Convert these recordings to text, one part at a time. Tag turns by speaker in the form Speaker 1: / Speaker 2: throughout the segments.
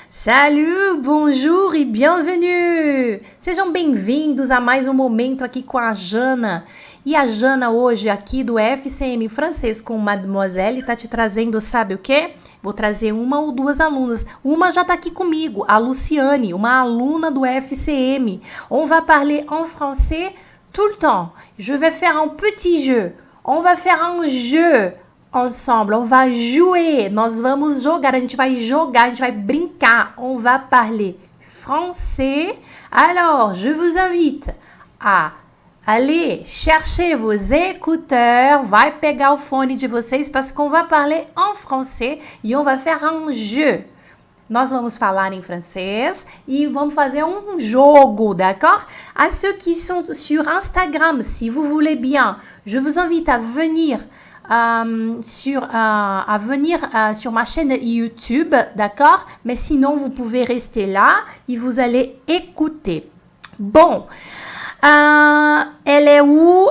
Speaker 1: Salut, bonjour e bienvenue! Sejam bem-vindos a mais um momento aqui com a Jana. E a Jana hoje aqui do FCM Francês com Mademoiselle tá te trazendo, sabe o quê? Vou trazer uma ou duas alunas. Uma já tá aqui comigo, a Luciane, uma aluna do FCM. On va parler en français tout le temps. Je vais faire un petit jeu. On va faire un jeu ensemble. On va jouer. Nós vamos jogar. A gente vai jogar, a gente vai brincar. On va parler français. Alors, je vous invite à aller chercher vos écouteurs. Vai pegar o fone de vocês parce qu'on va parler en français e on va faire un jeu. Nós vamos falar em francês e vamos fazer um jogo, d'accord? À ceux qui sont sur Instagram, si vous voulez bien, je vous invite à venir sur ma chaîne YouTube, d'accord? Mais sinon, vous pouvez rester là et vous allez écouter. Bon, elle est où?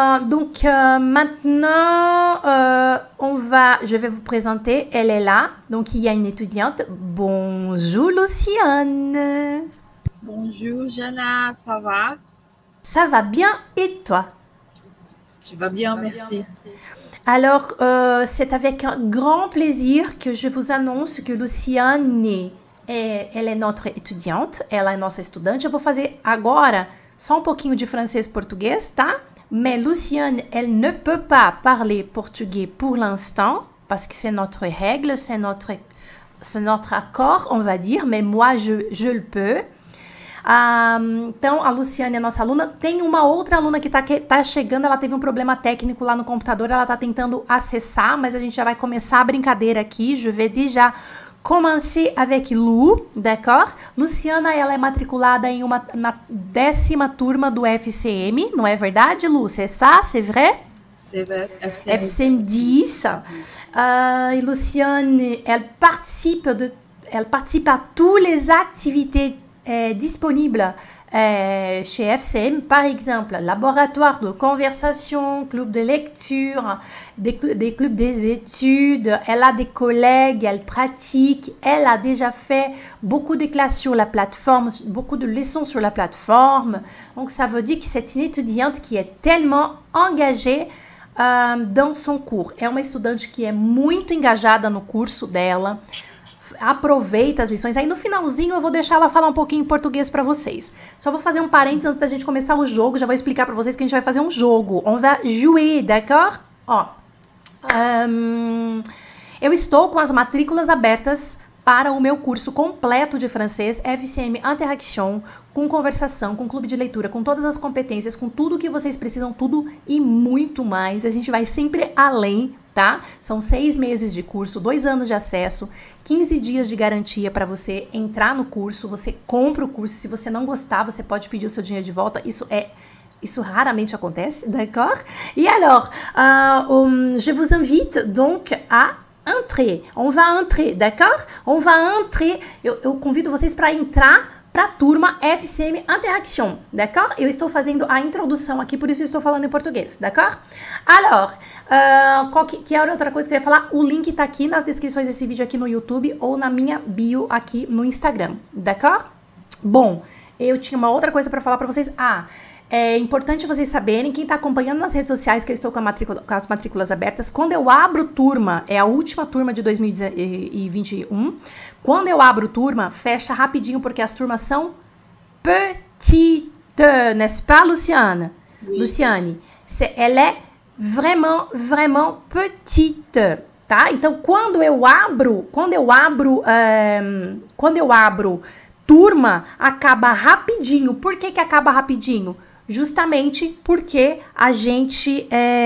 Speaker 1: Maintenant, je vais vous présenter. Elle est là. Donc, il y a une étudiante. Bonjour, Luciane.
Speaker 2: Bonjour, Jana. Ça va?
Speaker 1: Ça va bien et toi?
Speaker 2: Je vais bien, merci.
Speaker 1: Alors, c'est avec un grand plaisir que je vous annonce que Luciane, elle é notre étudiante, ela é nossa estudante. Eu vou fazer agora só um pouquinho de francês-português, tá? Mais Luciane, elle ne peut pas parler portugais pour l'instant, parce que c'est notre règle, c'est notre accord, on va dire, mais moi, je le peux. Então, a Luciane é nossa aluna. Tem uma outra aluna que tá chegando, ela teve um problema técnico lá no computador, ela tá tentando acessar, mas a gente já vai começar a brincadeira aqui. Je vais déjà commencer avec Lu, d'accord? Luciana, ela é matriculada na 10ª turma do FCM, não é verdade, Lu? C'est ça, c'est vrai?
Speaker 2: C'est vrai,
Speaker 1: FCM 10. Et Luciane, elle participe à toutes les activités disponibles chez FCM, par exemple, laboratoire de conversation, club de lecture, des clubs des études. Elle a des collègues, elle pratique, elle a déjà fait beaucoup de classes sur la plateforme, beaucoup de leçons sur la plateforme. Donc, ça veut dire que c'est une étudiante qui est tellement engagée dans son cours. É uma estudante que é muito engajada no curso dela. Aproveita as lições. Aí no finalzinho eu vou deixar ela falar um pouquinho em português para vocês. Só vou fazer um parênteses antes da gente começar o jogo. Já vou explicar para vocês que a gente vai fazer um jogo. On va jouer, d'accord? Ó, eu estou com as matrículas abertas para o meu curso completo de francês FCM Interaction, com conversação, com clube de leitura, com todas as competências, com tudo que vocês precisam, tudo e muito mais. A gente vai sempre além, tá? São 6 meses de curso, 2 anos de acesso, 15 dias de garantia para você entrar no curso. Você compra o curso, se você não gostar, você pode pedir o seu dinheiro de volta. Isso raramente acontece, d'accord? Et alors, je vous invite donc à entrer. On va entrer, d'accord? On va entrer. Eu convido vocês para entrar para a turma FCM Interaction, d'accord? Eu estou fazendo a introdução aqui, por isso eu estou falando em português, d'accord? Alors, que era outra coisa que eu ia falar? O link tá aqui nas descrições desse vídeo aqui no YouTube ou na minha bio aqui no Instagram, d'accord? Bom, eu tinha uma outra coisa para falar para vocês. É importante vocês saberem, quem está acompanhando nas redes sociais, que eu estou com as matrículas abertas, quando eu abro turma, é a última turma de 2021, quando eu abro turma, fecha rapidinho, porque as turmas são petites, n'est-ce pas, Luciane? Oui. Luciane, ela é vraiment, vraiment petite, tá? Então, quando eu abro turma, acaba rapidinho. Por que acaba rapidinho? Justamente porque a gente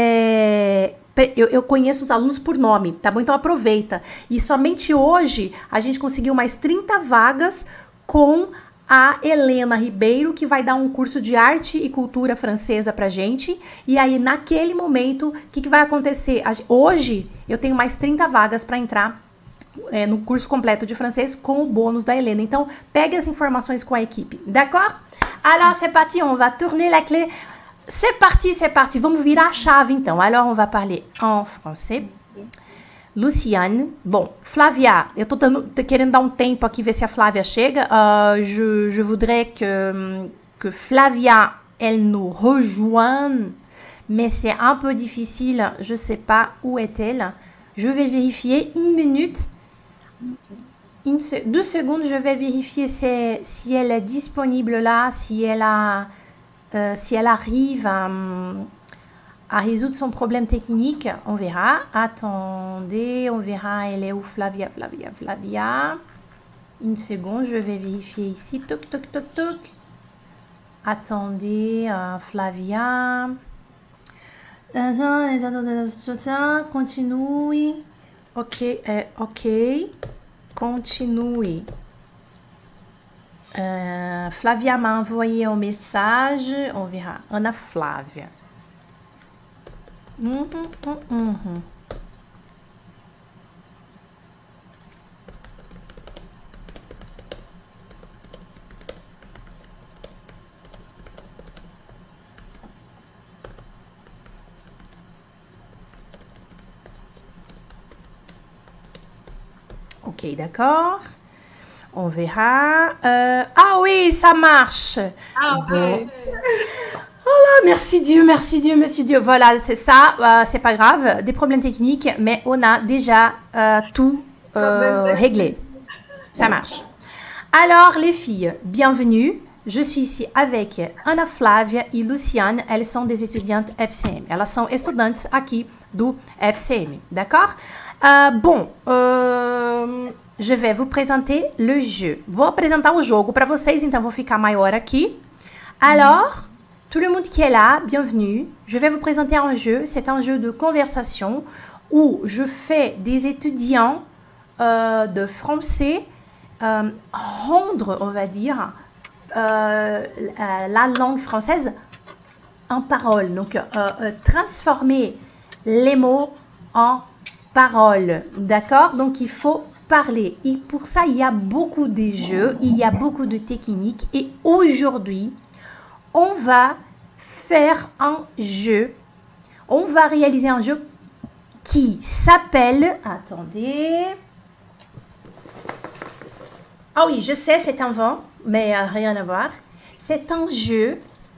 Speaker 1: eu conheço os alunos por nome, tá bom? Então aproveita. E somente hoje a gente conseguiu mais 30 vagas com a Helena Ribeiro, que vai dar um curso de arte e cultura francesa pra gente. E aí, naquele momento, o que vai acontecer? Hoje eu tenho mais 30 vagas para entrar no curso completo de francês com o bônus da Helena. Então, pegue as informações com a equipe, d'accord? Alors, c'est parti, on va tourner la clé. C'est parti, c'est parti. Vamos virar a chave, então. Alors, on va parler en français. Luciane. Bom, Flávia, eu tô querendo dar um tempo aqui, ver se a Flávia chega. Je voudrais que Flavia, elle nous rejoigne, mais c'est un peu difficile. Je sais pas où est-elle. Je vais vérifier une minute. 2 secondes, je vais vérifier si elle est disponible là, si elle arrive à résoudre son problème technique. On verra. Attendez, on verra. Elle est où, Flavia? Une seconde, je vais vérifier ici. Toc, toc, toc, toc. Attendez, Flavia. Continue. Ok, ok. Continue. Flavia m'a envoyé un message. On verra. Ana Flávia. Ok, d'accord. On verra. Ah oui, ça marche.
Speaker 2: Ah, ok.
Speaker 1: Bon. Oh là, merci Dieu, merci Dieu. Voilà, c'est ça. C'est pas grave. Des problèmes techniques, mais on a déjà tout réglé. Ça marche. Alors, les filles, bienvenue. Je suis ici avec Ana Flávia e Luciane. Elles sont des étudiantes FCM. Elas são estudantes aqui do FCM, d'accord? Je vais vous présenter le jeu. Vou apresentar o jogo para vocês, então vou ficar maior aqui. Alors, tout le monde qui est là, bienvenue. Je vais vous présenter un jeu. C'est un jeu de conversation où je fais des étudiants de français rendre, on va dire, la langue française en parole. Donc, transformer les mots en paroles. D'accord? Donc, il faut parler. Et pour ça, il y a beaucoup de jeux, il y a beaucoup de techniques. Et aujourd'hui, on va faire un jeu. On va réaliser un jeu qui s'appelle... Attendez. Ah oui, je sais, c'est un vent, mais rien à voir. C'est un jeu.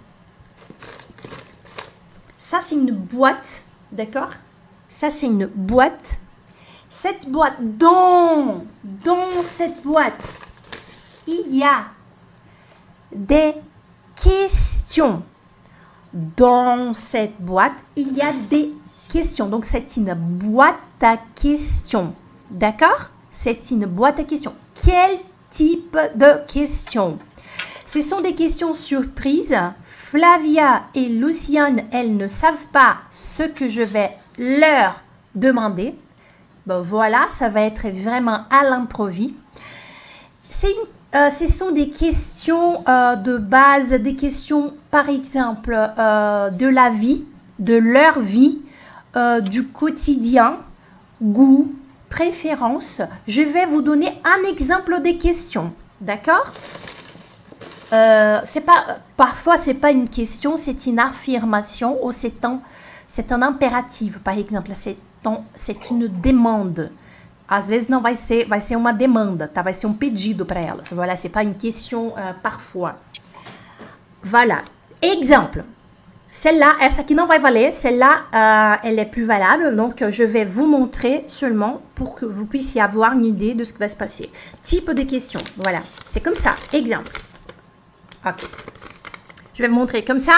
Speaker 1: Ça, c'est une boîte, d'accord? Ça, c'est une boîte. Cette boîte, dans cette boîte, il y a des questions. Dans cette boîte, il y a des questions. Donc, c'est une boîte à questions. D'accord? C'est une boîte à questions. Quel type de questions? Ce sont des questions surprises. Flavia et Luciane, elles ne savent pas ce que je vais leur demander. Bon, voilà, ça va être vraiment à l'improviste. Ce sont des questions de base, des questions par exemple de la vie, de leur vie, du quotidien, goût, préférence. Je vais vous donner un exemple des questions, d'accord? Parfois, c'est pas une question, c'est une affirmation ou c'est un impératif, par exemple. C'est une demande. Às vezes não vai ser uma demanda, tá? Vai ser um pedido para elas. Voilà, c'est pas une question parfois. Voilà. Exemple. Celle-là, essa aqui não vai valer. Celle-là, elle est plus valable. Donc, je vais vous montrer seulement pour que vous puissiez avoir une idée de ce qui va se passer. Type de question. Voilà. C'est comme ça. Exemple. Ok. Je vais vous montrer comme ça.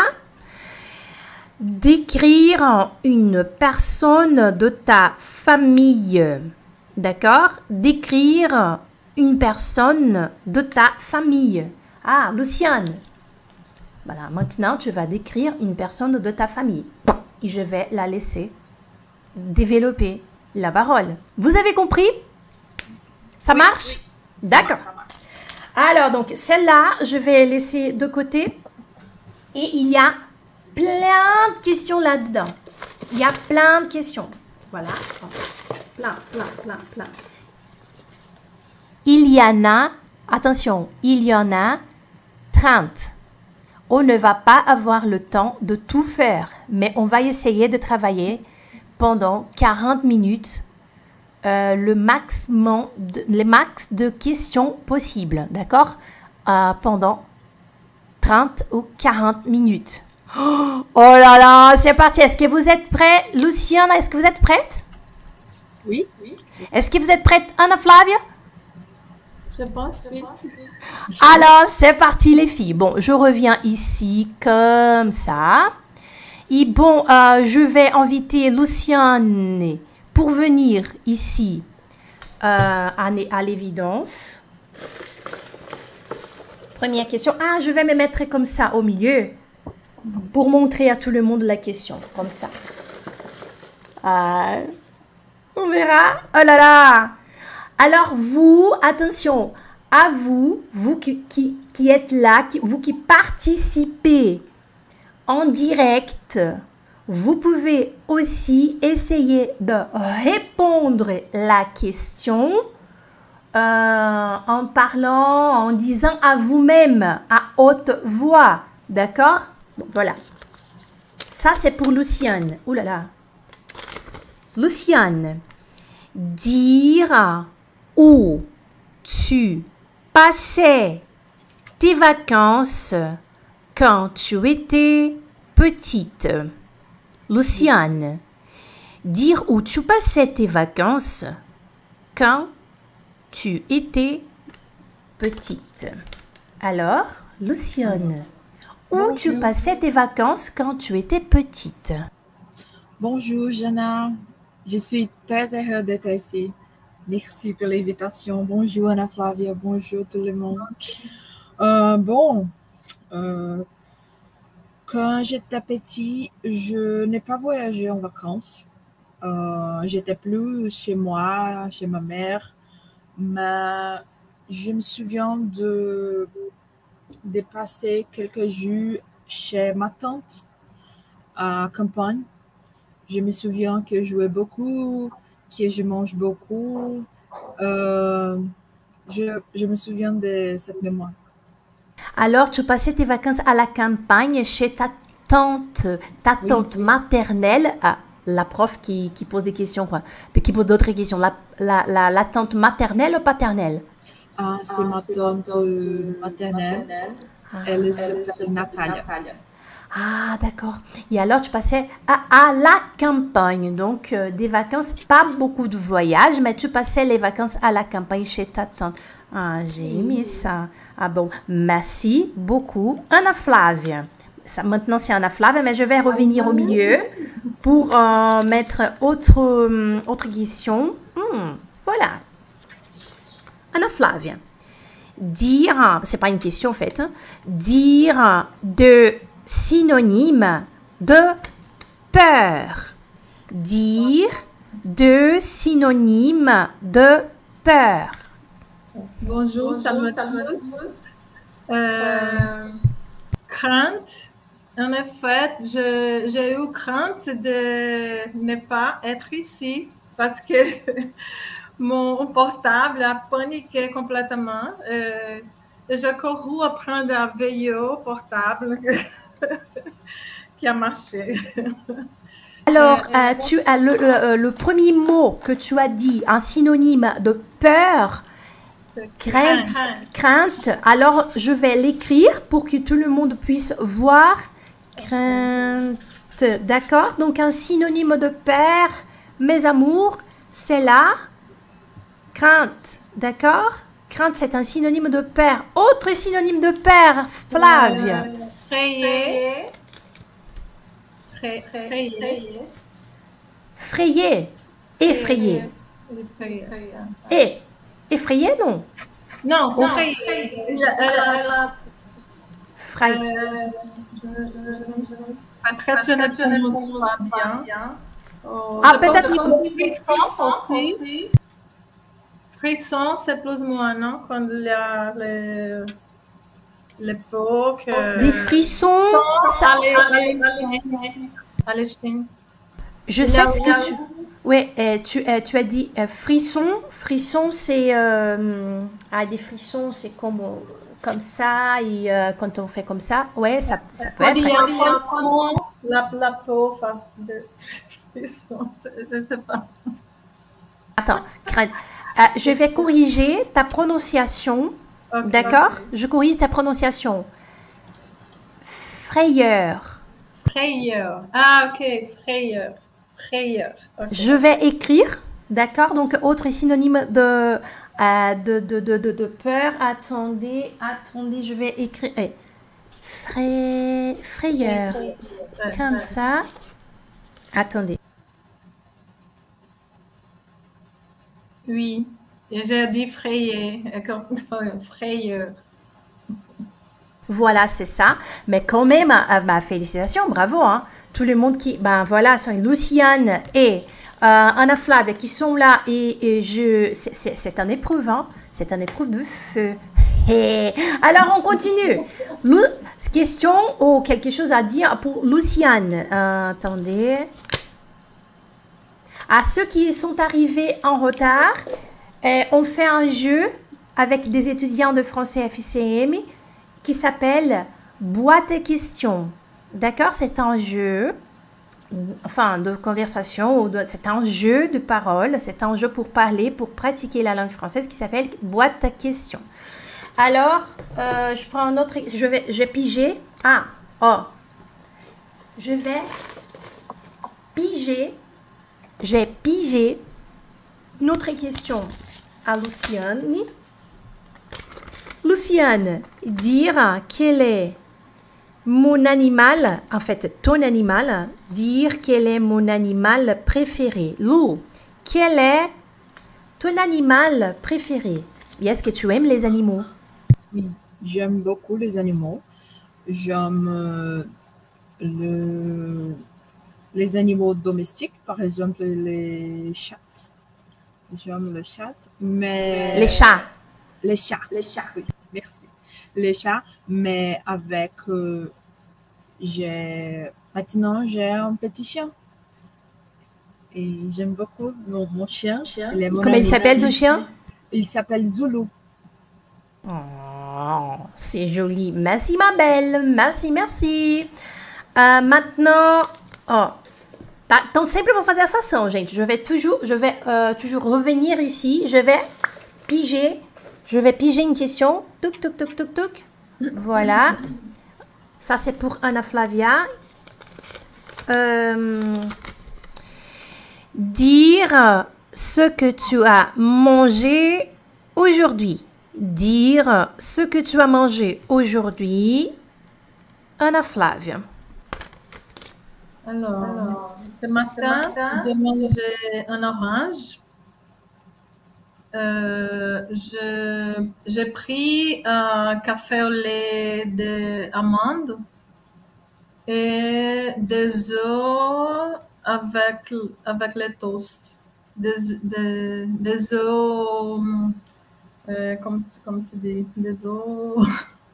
Speaker 1: Décrire une personne de ta famille. D'accord? Décrire une personne de ta famille. Ah, Luciane. Voilà, maintenant, tu vas décrire une personne de ta famille. Et je vais la laisser développer la parole. Vous avez compris? Ça marche?
Speaker 2: Oui,
Speaker 1: d'accord.
Speaker 2: Ça marche.
Speaker 1: Alors, donc, celle-là, je vais laisser de côté. Et il y a plein de questions là-dedans. Il y a plein de questions. Voilà. Plein. Il y en a, attention, il y en a 30. On ne va pas avoir le temps de tout faire, mais on va essayer de travailler pendant 40 minutes le max de questions possibles, d'accord? Pendant 30 ou 40 minutes. Oh là là, c'est parti. Est-ce que vous êtes prêts? Luciana, est-ce que vous êtes prête?
Speaker 2: Oui.
Speaker 1: Est-ce que vous êtes prête, Anna Flavia?
Speaker 2: Je pense, oui.
Speaker 1: Alors, c'est parti les filles. Bon, je reviens ici comme ça. Et bon, je vais inviter Luciane pour venir ici à l'évidence. Première question. Ah, je vais me mettre comme ça au milieu pour montrer à tout le monde la question. Comme ça. On verra. Oh là là. Alors vous, attention, à vous, vous qui êtes là, vous qui participez en direct, vous pouvez aussi essayer de répondre la question en parlant, en disant à vous-même, à haute voix. D'accord? Bon, voilà. Ça, c'est pour Luciane. Ouh là là. Luciane, dire où tu passais tes vacances quand tu étais petite. Luciane, dire où tu passais tes vacances quand tu étais petite. Alors, Luciane, où tu passais tes vacances quand tu étais petite?
Speaker 2: Bonjour, Jana. Je suis très heureuse d'être ici. Merci pour l'invitation. Bonjour, Anna Flavia. Bonjour, tout le monde. Quand j'étais petit, je n'ai pas voyagé en vacances. J'étais plus chez moi, chez ma mère. Mais je me souviens de passer quelques jours chez ma tante à campagne. Je me souviens que je jouais beaucoup, que je mange beaucoup. Je me souviens de cette mémoire.
Speaker 1: Alors, tu passais tes vacances à la campagne chez ta tante maternelle, la prof qui pose des questions, quoi, qui pose d'autres questions, la tante maternelle ou paternelle?
Speaker 2: Ah, c'est ma tante maternelle. Elle s'appelle Natalia.
Speaker 1: Ah, d'accord. Et alors, tu passais à la campagne. Donc, des vacances, pas beaucoup de voyages, mais tu passais les vacances à la campagne chez ta tante. Ah, j'ai aimé ça. Ah bon, merci beaucoup. Anna Flavia. Ça, maintenant, c'est Anna Flavia, mais je vais revenir au milieu pour mettre autre question. Voilà. Anna Flavia. Dire, c'est pas une question en fait, hein, dire de synonyme de peur. Dire deux synonymes de peur.
Speaker 3: Bonjour, salut à tous. Crainte. En effet, j'ai eu crainte de ne pas être ici parce que mon portable a paniqué complètement. J'ai couru à prendre un vélo portable qui a marché.
Speaker 1: Alors, tu as le premier mot que tu as dit, un synonyme de peur, crainte. Alors, je vais l'écrire pour que tout le monde puisse voir. Crainte. D'accord? Donc, un synonyme de peur, mes amours, c'est la crainte. D'accord? Crainte, c'est un synonyme de peur. Autre synonyme de peur, Flavia.
Speaker 3: Frayé.
Speaker 1: Frayé. Effrayé. Et effrayé, non?
Speaker 3: Non, frayé.
Speaker 1: Frayé.
Speaker 3: Ah, peut-être frisson aussi. Frisson, c'est plus ou moins, non? Quand il y a l'époque.
Speaker 1: Des frissons. Ça... Je sais ce que tu... Oui, tu as dit frisson. Frisson, c'est... des frissons, c'est comme ça. Et quand on fait comme ça, ouais, ça peut être...
Speaker 3: La peau, enfin, de frisson, je ne sais pas.
Speaker 1: attends. Je vais corriger ta prononciation.
Speaker 3: Ok.
Speaker 1: D'accord? Je corrige ta prononciation. Frayeur.
Speaker 3: Frayeur. Ah, ok. Frayeur. Frayeur. Ok.
Speaker 1: Je vais écrire. D'accord? Donc, autre synonyme de peur. Attendez, je vais écrire. Frayeur. Comme ça. Attendez.
Speaker 3: Oui. Et j'ai dit frayer. Frayeur.
Speaker 1: Voilà, c'est ça. Mais quand même, félicitations, bravo. Hein. Tout le monde qui, voilà, sont Luciane et Anna Flavia qui sont là et c'est une épreuve, hein. C'est une épreuve de feu. Alors, on continue. Question ou quelque chose à dire pour Luciane. Attendez. À ceux qui sont arrivés en retard, on fait un jeu avec des étudiants de français FICM qui s'appelle Boîte à questions. D'accord? C'est un jeu, enfin, de conversation, c'est un jeu de parole, c'est un jeu pour parler, pour pratiquer la langue française qui s'appelle Boîte à questions. Alors, je prends un autre, je vais piger. Je vais piger. J'ai pigé une autre question à Luciane. Luciane, dire quel est mon animal, en fait ton animal, dire quel est mon animal préféré. Lou, quel est ton animal préféré? Est-ce que tu aimes les animaux?
Speaker 2: Oui, j'aime beaucoup les animaux. J'aime les animaux domestiques, par exemple les chats. J'aime les chats, mais...
Speaker 1: Les chats.
Speaker 2: Les chats, oui, merci. Les chats, mais avec... maintenant, j'ai un petit chien. Et j'aime beaucoup mon chien.
Speaker 1: Comment il s'appelle ton chien?
Speaker 2: Il s'appelle Zulu.
Speaker 1: Oh, c'est joli. Merci ma belle. Merci, merci. Maintenant... Então, sempre vou fazer essa ação, gente. Je vais toujours revenir ici. Je vais piger une question. Tuc, tuc, tuc, tuc, tuc. Voilà. Ça, c'est pour Anna Flavia. Dire ce que tu as mangé aujourd'hui. Dire ce que tu as mangé aujourd'hui. Anna Flavia.
Speaker 3: Alors, ce matin, j'ai mangé un orange. J'ai pris un café au lait d'amandes et des œufs avec les toasts. Des œufs, comme tu dis, des œufs.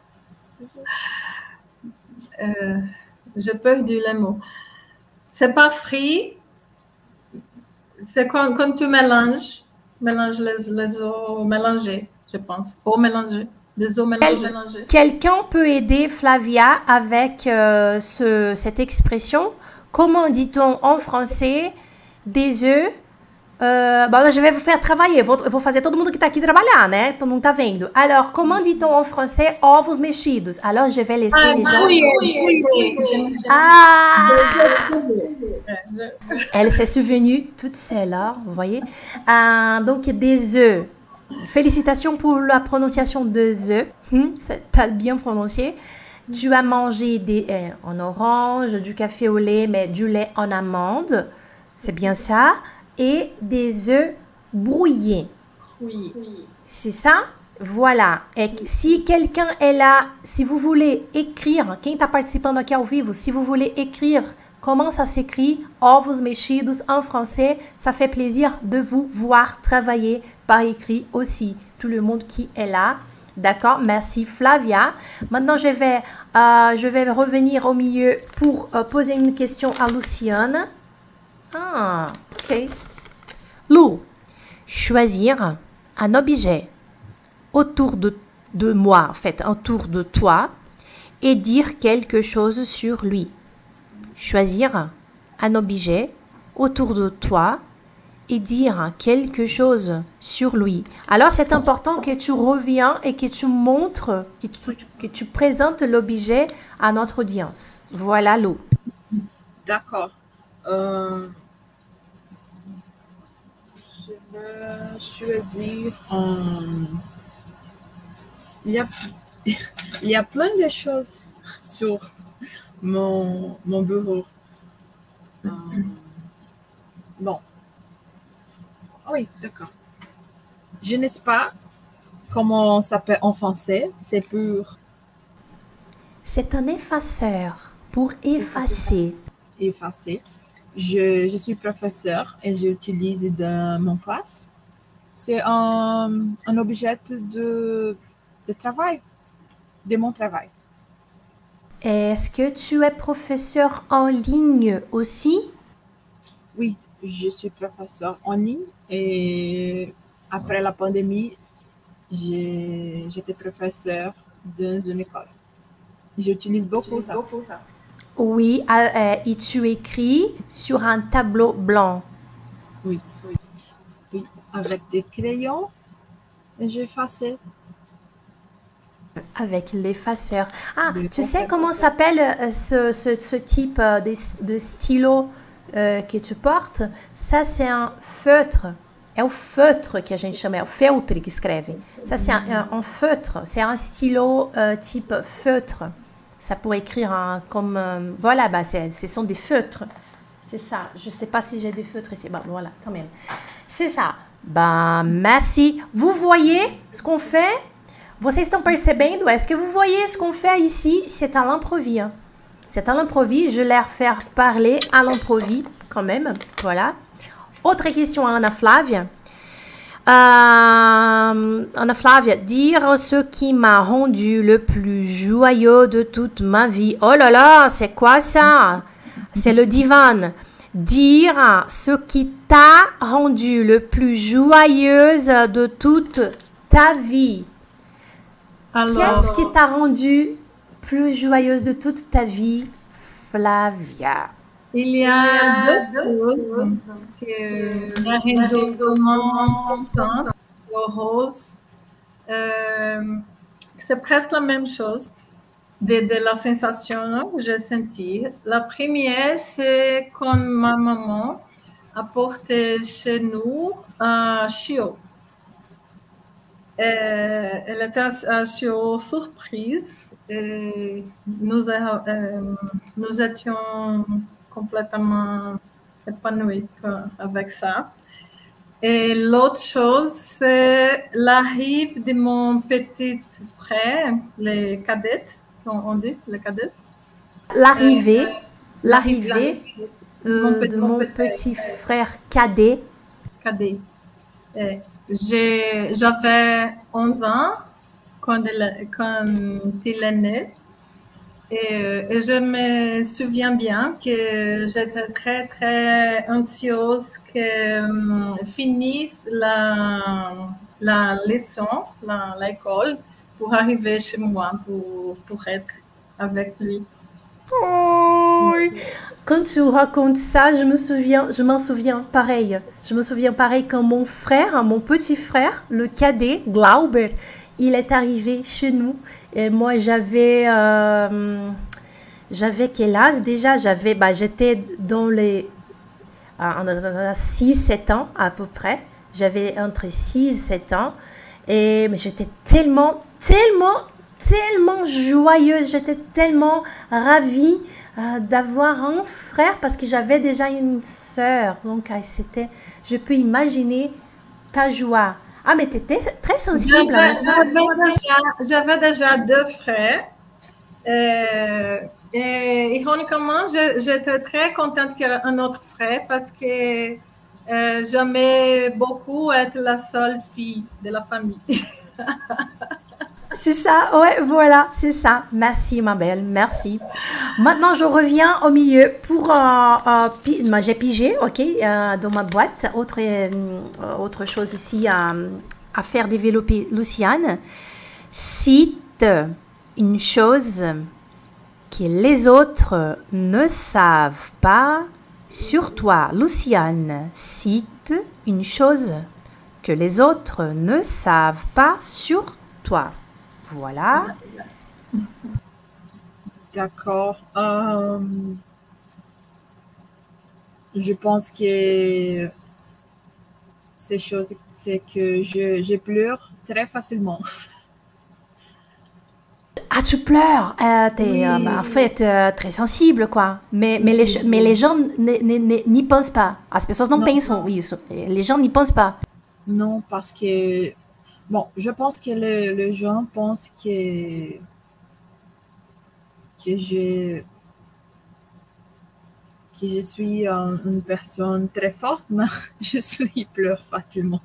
Speaker 3: J'ai perdu les mots. C'est pas frit. C'est quand tu mélanges les œufs mélangés, je pense. Pour mélanger. Des œufs mélangés.
Speaker 1: Quelqu'un peut aider Flavia avec cette expression? Comment dit-on en français des œufs? Là, je vais vous faire travailler. Eu vou fazer todo mundo que está aqui trabalhar, né? Todo mundo tá vendo. Alors, comment dit-on en français ovos mexidos? Alors, je vais laisser les gens... Elle s'est souvenue toute seule, hein, vous voyez. Donc, des œufs. Félicitations pour la prononciation des œufs. T'as bien prononcé. Tu as mangé en orange, du café au lait, mais du lait en amande. C'est bien ça. Et des œufs brouillés.
Speaker 3: Oui.
Speaker 1: C'est ça? Voilà. Et si quelqu'un est là, si vous voulez écrire, quem está participando aqui ao vivo, si vous voulez écrire comment ça s'écrit, ovos mexidos en français, ça fait plaisir de vous voir travailler par écrit aussi. Tout le monde qui est là. D'accord? Merci Flavia. Maintenant, je vais revenir au milieu pour poser une question à Luciane. Ok. Lou, choisir un objet autour de moi, en fait, autour de toi, et dire quelque chose sur lui. Choisir un objet autour de toi et dire quelque chose sur lui. Alors, c'est important que tu reviens et que tu montres, que tu présentes l'objet à notre audience. Voilà, Lou.
Speaker 2: D'accord. Je vais choisir il y a, il y a plein de choses sur mon bureau. Bon. Oui, d'accord. Je ne sais pas comment ça s'appelle en français. C'est pour
Speaker 1: C'est un effaceur pour effacer.
Speaker 2: effacer. Je suis professeur et j'utilise dans mon classe. C'est un objet de travail, de mon travail.
Speaker 1: Est-ce que tu es professeur en ligne aussi?
Speaker 2: Oui, je suis professeur en ligne et après la pandémie, j'étais professeur dans une école. J'utilise beaucoup ça.
Speaker 1: Oui, et tu écris sur un tableau blanc.
Speaker 2: Oui. Avec des crayons, et j'efface.
Speaker 1: Avec l'effaceur. Ah, tu sais comment s'appelle ce type de stylo que tu portes? Ça, c'est un feutre. É o feutre que a gente chama, é o feltre que escreve. Ça, c'est un feutre. C'est un stylo type feutre. Ça pour écrire comme... voilà, bah, ce sont des feutres. C'est ça. Je ne sais pas si j'ai des feutres ici. Bah, voilà, quand même. C'est ça. Bah, merci. Vous voyez ce qu'on fait? Vocês estão percebendo? Est-ce que vous voyez ce qu'on fait ici? C'est à l'improviste. C'est à l'improviste. Je vais leur faire parler à l'improviste quand même. Voilà. Autre question à Ana Flávia. Ana Flávia, dire ce qui m'a rendu le plus joyeux de toute ma vie. Oh là là, c'est quoi ça? C'est le divan. Dire ce qui t'a rendu le plus joyeuse de toute ta vie. Qu'est-ce qui t'a rendu plus joyeuse de toute ta vie, Flávia?
Speaker 3: Il y a deux choses que me rendent vraiment contente, heureuse. C'est presque la même chose de la sensation que j'ai sentie. La première, c'est quand ma maman a porté chez nous un chiot. Elle était un chiot surprise. Et nous étions complètement épanouis avec ça. Et l'autre chose, c'est l'arrivée de mon petit frère, les cadettes, on dit, les cadettes.
Speaker 1: L'arrivée de mon petit frère cadet.
Speaker 3: Cadet. J'avais 11 ans quand il est né. Et je me souviens bien que j'étais très, très anxieuse que finisse la leçon, l'école, pour arriver chez moi, pour être avec lui.
Speaker 1: Oh, quand tu racontes ça, je m'en souviens pareil. Je me souviens pareil quand mon frère, mon petit frère, le cadet, Glauber, il est arrivé chez nous. Et moi, j'avais quel âge déjà? J'étais dans les 6-7 ans à peu près. J'avais entre 6 et 7 ans. Mais j'étais tellement joyeuse. J'étais tellement ravie d'avoir un frère parce que j'avais déjà une sœur. Donc, je peux imaginer ta joie. Ah, mais tu étais très sensible.
Speaker 3: J'avais déjà 2 frères. Et ironiquement, j'étais très contente qu'il y ait un autre frère parce que j'aimais beaucoup être la seule fille de la famille.
Speaker 1: C'est ça, ouais, voilà, c'est ça. Merci, ma belle, merci. Maintenant, je reviens au milieu pour... j'ai pigé, ok, dans ma boîte. Autre chose ici à faire développer, Luciane. Cite une chose que les autres ne savent pas sur toi. Luciane, cite une chose que les autres ne savent pas sur toi. Voilà.
Speaker 2: D'accord. Je pense que ces choses, c'est que je pleure très facilement.
Speaker 1: Ah, tu pleures. T'es
Speaker 2: Oui.
Speaker 1: en fait très sensible, quoi. Mais les gens n'y pensent pas. As pessoas não
Speaker 2: Não.
Speaker 1: pensam isso. Les gens n'y pensent pas.
Speaker 2: Non, parce que, bon, je pense que les gens pensent que je suis une personne très forte, mais je pleure facilement.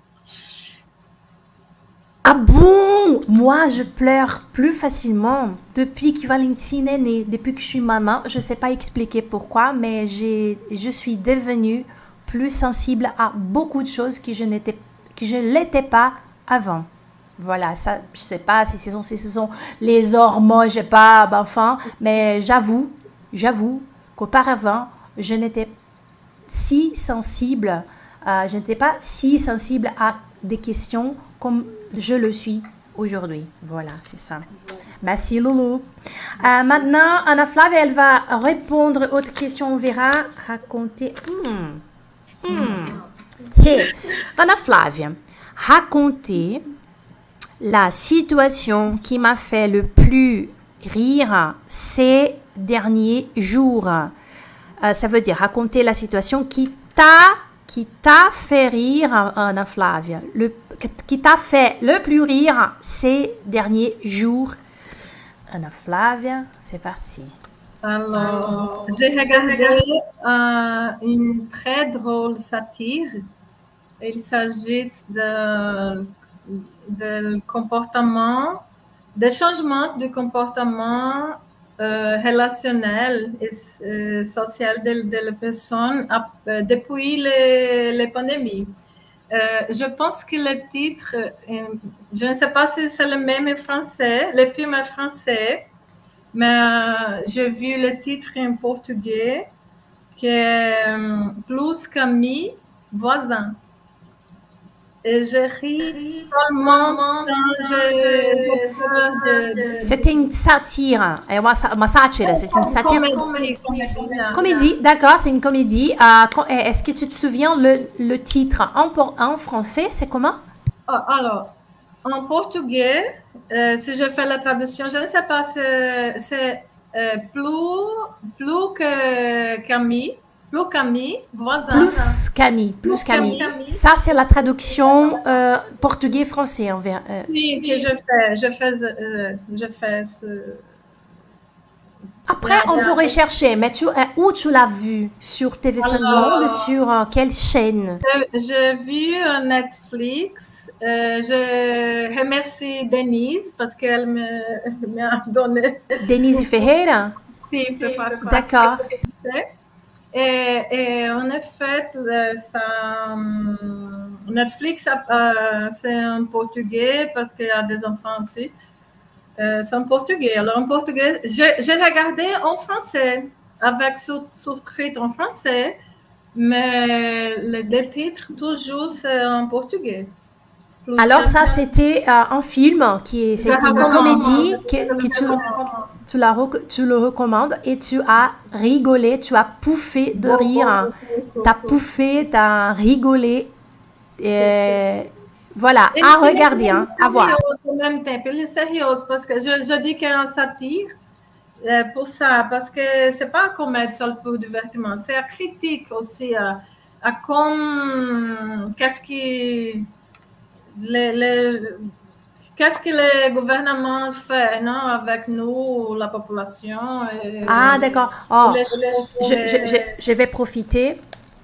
Speaker 1: Ah bon? Moi, je pleure plus facilement depuis que Valentine est née, depuis que je suis maman. Je ne sais pas expliquer pourquoi, mais je suis devenue plus sensible à beaucoup de choses que je l'étais pas avant. Voilà, ça, je sais pas si ce sont les hormones, je sais pas, ben, enfin, mais j'avoue qu'auparavant, je n'étais je n'étais pas si sensible à des questions comme je le suis aujourd'hui. Voilà, c'est ça. Merci Loulou. Maintenant, Anna Flavia, elle va répondre aux questions. On verra raconter. Hey, Anna Flavia, raconter la situation qui m'a fait le plus rire ces derniers jours. Ça veut dire raconter la situation qui t'a fait rire, Anna Flavia, qui t'a fait le plus rire ces derniers jours. Anna Flavia, c'est parti.
Speaker 3: Alors, j'ai regardé une très drôle satire. Il s'agit de comportement, des changements de comportement relationnel et social de la personne depuis les pandémies. Je pense que le titre, je ne sais pas si c'est le même en français, le film est français, mais j'ai vu le titre en portugais qui est Plus qu'amis, voisins. Et je ris tellement quand j'ai peur de...
Speaker 1: C'était une satire, uma sátira, c'est une satire. Comédie, d'accord, c'est une comédie. Est-ce que tu te souviens le titre en français, c'est comment?
Speaker 3: Alors, en portugais, si je fais la traduction, je ne sais pas, c'est plus qu'amis. Plus qu'amis, voisins.
Speaker 1: Plus qu'amis. Ça, c'est la traduction portugais-français.
Speaker 3: Oui, que je fais ce...
Speaker 1: Après, on pourrait chercher, mais où tu l'as vu? Sur TV5 Monde? Sur quelle chaîne?
Speaker 3: J'ai vu Netflix. Je remercie Denise parce qu'elle m'a donné...
Speaker 1: Denise Ferreira?
Speaker 3: Si, c'est pas
Speaker 1: d'accord.
Speaker 3: Et en effet, Netflix, c'est en portugais parce qu'il y a des enfants aussi. C'est en portugais. Alors, en portugais, j'ai regardé en français, avec sous-titres en français, mais le titre, toujours, c'est en portugais.
Speaker 1: Alors, ça, c'était un film c'est une comédie tu le recommandes et tu as rigolé, tu as pouffé de rire. Tu as pouffé, tu as rigolé. Voilà, à regarder, à voir.
Speaker 3: En même temps, il est sérieux parce que je dis qu'il y a un satire pour ça, parce que c'est pas un comédie seul pour divertissement, c'est une critique aussi à comme qu'est-ce que le gouvernement fait, non, avec nous, la population.
Speaker 1: Ah, d'accord. Oh, je vais profiter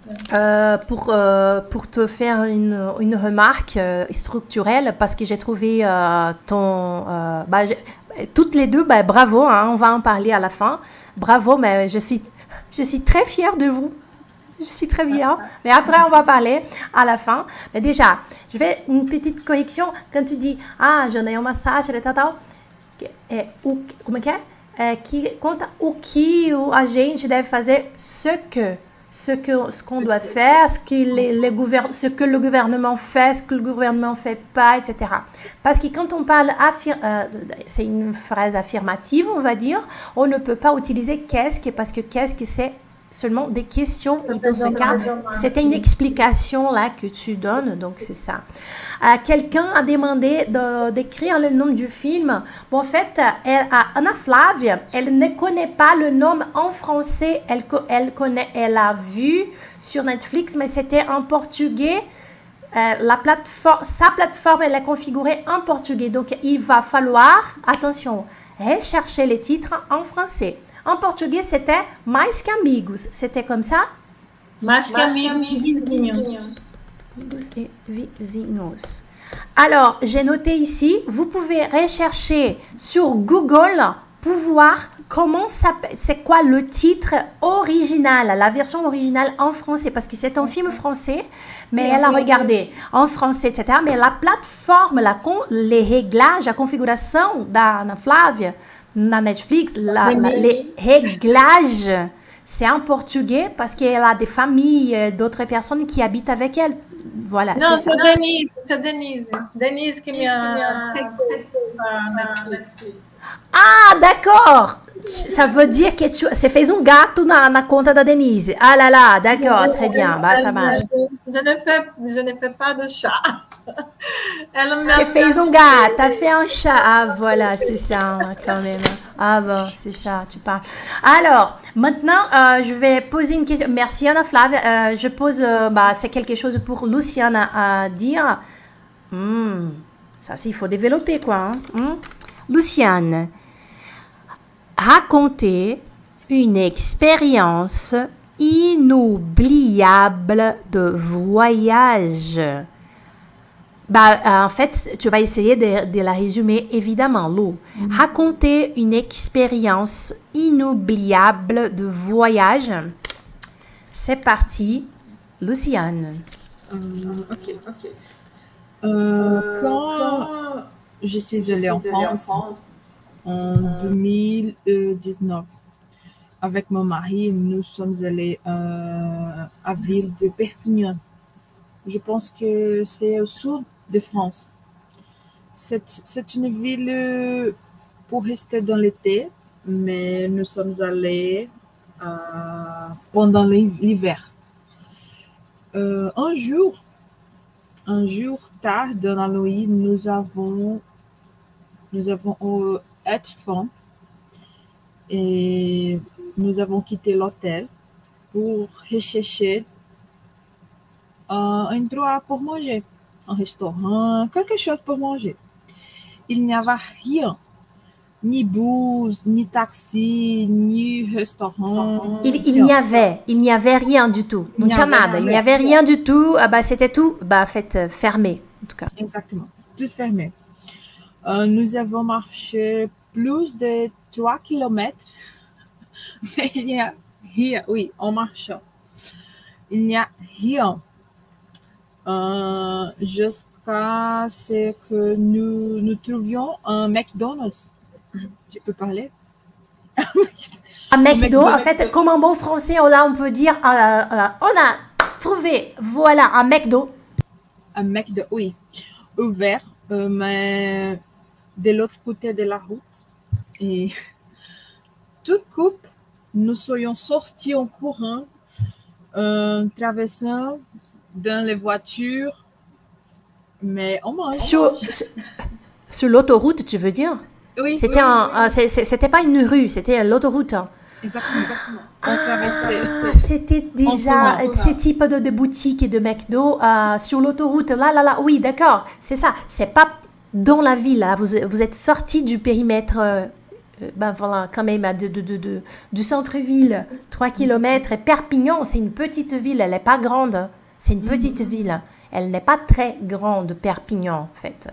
Speaker 1: pour te faire une remarque structurelle parce que j'ai trouvé toutes les deux, bravo, on va en parler à la fin. Bravo, mais je suis très fière de vous. Je suis très bien, mais après on va parler à la fin. Mais déjà, je vais une petite correction. Quand tu dis, j'en ai un massage, como é que é? Que conta o que a gente deve fazer, ce ce qu'on doit faire, ce que le gouvernement fait, ce que le gouvernement fait pas, etc. Parce que quand on parle, c'est une phrase affirmative, on va dire, on ne peut pas utiliser qu'est-ce que, parce que qu'est-ce que c'est seulement des questions. Et dans ce cas, c'était une explication là que tu donnes, donc c'est ça. Quelqu'un a demandé d'écrire le nom du film. Bon, en fait, Ana Flávia, elle ne connaît pas le nom en français. Elle a vu sur Netflix, mais c'était en portugais. Sa plateforme, elle est configurée en portugais. Donc, il va falloir, attention, rechercher les titres en français. En portugais, c'était Mais que Amigos. C'était comme ça?
Speaker 3: Mais que Amigos e Vizinhos.
Speaker 1: Amigos et vizinhos. Alors, j'ai noté ici, vous pouvez rechercher sur Google pour voir c'est quoi le titre original, la version originale en français, parce que c'est un film français, mais elle a regardé en français, etc. Mais la plateforme, les réglages, la configuration d'Ana Flávia, na Netflix, les réglages, c'est en portugais parce qu'elle a des familles, d'autres personnes qui habitent avec elle. Voilà.
Speaker 3: Non, c'est Denise. C'est Denise. Denise qui m'a fait Netflix.
Speaker 1: Ah, d'accord. Ça veut dire que você fez gato na conta da Denise. Ah là là, d'accord, très bien. Bah, ça marche.
Speaker 3: Je ne fais pas de chat.
Speaker 1: Você fez gato, t'as fait un chat. Ah, voilà, c'est ça, quand même. Ah bon, c'est ça, tu parles. Alors, maintenant, je vais poser une question. Merci, Ana Flávia. Je pose, c'est quelque chose pour Luciane à dire. Ça, il faut développer, quoi. Luciane, racontez une expérience inoubliable de voyage. En fait, tu vas essayer de la résumer, évidemment, Lou. Racontez une expérience inoubliable de voyage. C'est parti, Luciane.
Speaker 2: Ok. Quand je suis allée en France en 2019, avec mon mari, nous sommes allés à la ville de Perpignan. Je pense que c'est au sud de France. C'est une ville pour rester dans l'été, mais nous sommes allés pendant l'hiver. Un jour tard dans la nuit, nous avons été faim et nous avons quitté l'hôtel pour rechercher un endroit pour manger, un restaurant, quelque chose pour manger. Il n'y avait rien, ni bus, ni taxi, ni restaurant.
Speaker 1: Il n'y avait rien du tout. Non tinha nada. Il n'y avait rien du tout. C'était tout fermé, en tout cas.
Speaker 2: Exactement, tout fermé. Nous avons marché plus de 3 kilomètres, mais il n'y a rien, oui, en marchant. Il n'y a rien. Jusqu'à ce que nous trouvions un McDonald's. Tu peux parler?
Speaker 1: Un McDo, en fait, comme en bon français, là, on peut dire, on a trouvé, voilà, un McDo.
Speaker 2: Un McDo, oui, ouvert, mais de l'autre côté de la route. Et toute coupe, nous soyons sortis en courant, traversant dans les voitures, mais on mange.
Speaker 1: Sur l'autoroute, tu veux dire?
Speaker 2: Oui.
Speaker 1: C'était pas une rue, c'était l'autoroute.
Speaker 2: Exactement. On traversait.
Speaker 1: C'était déjà ces types de boutiques et de McDo sur l'autoroute. Là. Oui, d'accord, c'est ça. C'est pas dans la ville. Là. Vous êtes sortis du périmètre, voilà, quand même, du centre-ville. 3 km. Et Perpignan, c'est une petite ville. Elle n'est pas grande. C'est une petite ville. Elle n'est pas très grande, Perpignan, en fait.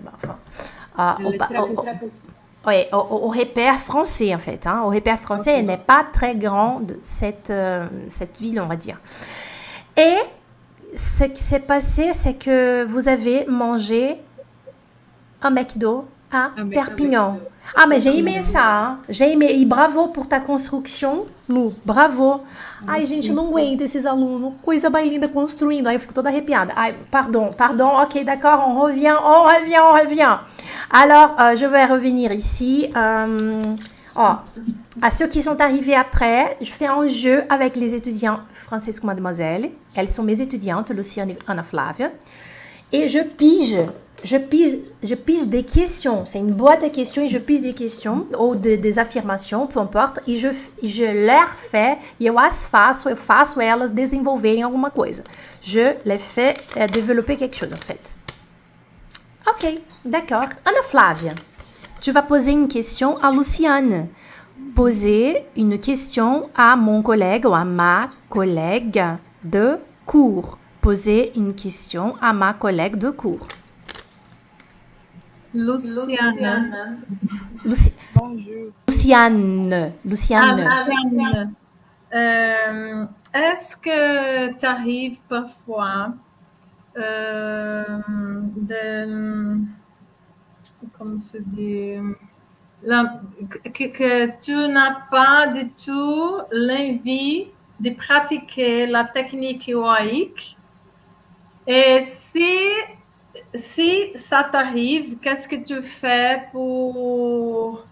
Speaker 1: Oui, au repère français, en fait. Au repère français, elle n'est pas très grande, cette ville, on va dire. Et ce qui s'est passé, c'est que vous avez mangé un McDo à
Speaker 2: Avec-
Speaker 1: Perpignan. Ah, mais j'ai aimé ça, hein. J'ai aimé. E bravo por ta construção, Lu. Bravo. Ai, gente, não aguento esses alunos. Coisa mais linda construindo. Aí eu fico toda arrepiada. Ai, pardon, pardon. Ok, d'accord, on revient, on revient, on revient. Alors, je vais revenir ici. Oh, à ceux qui sont arrivés après, je fais un jeu avec les étudiants Francisco Mademoiselle. Elles sont mes étudiantes, Luciane et Ana Flávia. Et je pige des questions. C'est une boîte à questions et je pige des questions ou des afirmations, peu importe. E je leur fais, e eu faço elas desenvolverem alguma coisa. Je les fais développer quelque chose, en fait. Ok, d'accord. Ana Flávia, tu vas poser une question à Luciane. Poser une question à mon collègue ou à ma collègue de cours. Poser une question à ma collègue de cours.
Speaker 3: Luciana.
Speaker 2: Bonjour.
Speaker 1: Luciane.
Speaker 3: Luciane. Est-ce que tu arrives parfois comment se dit, que tu n'as pas du tout l'envie de pratiquer la technique yoaïque? Et si ça t'arrive, qu'est-ce que tu fais pour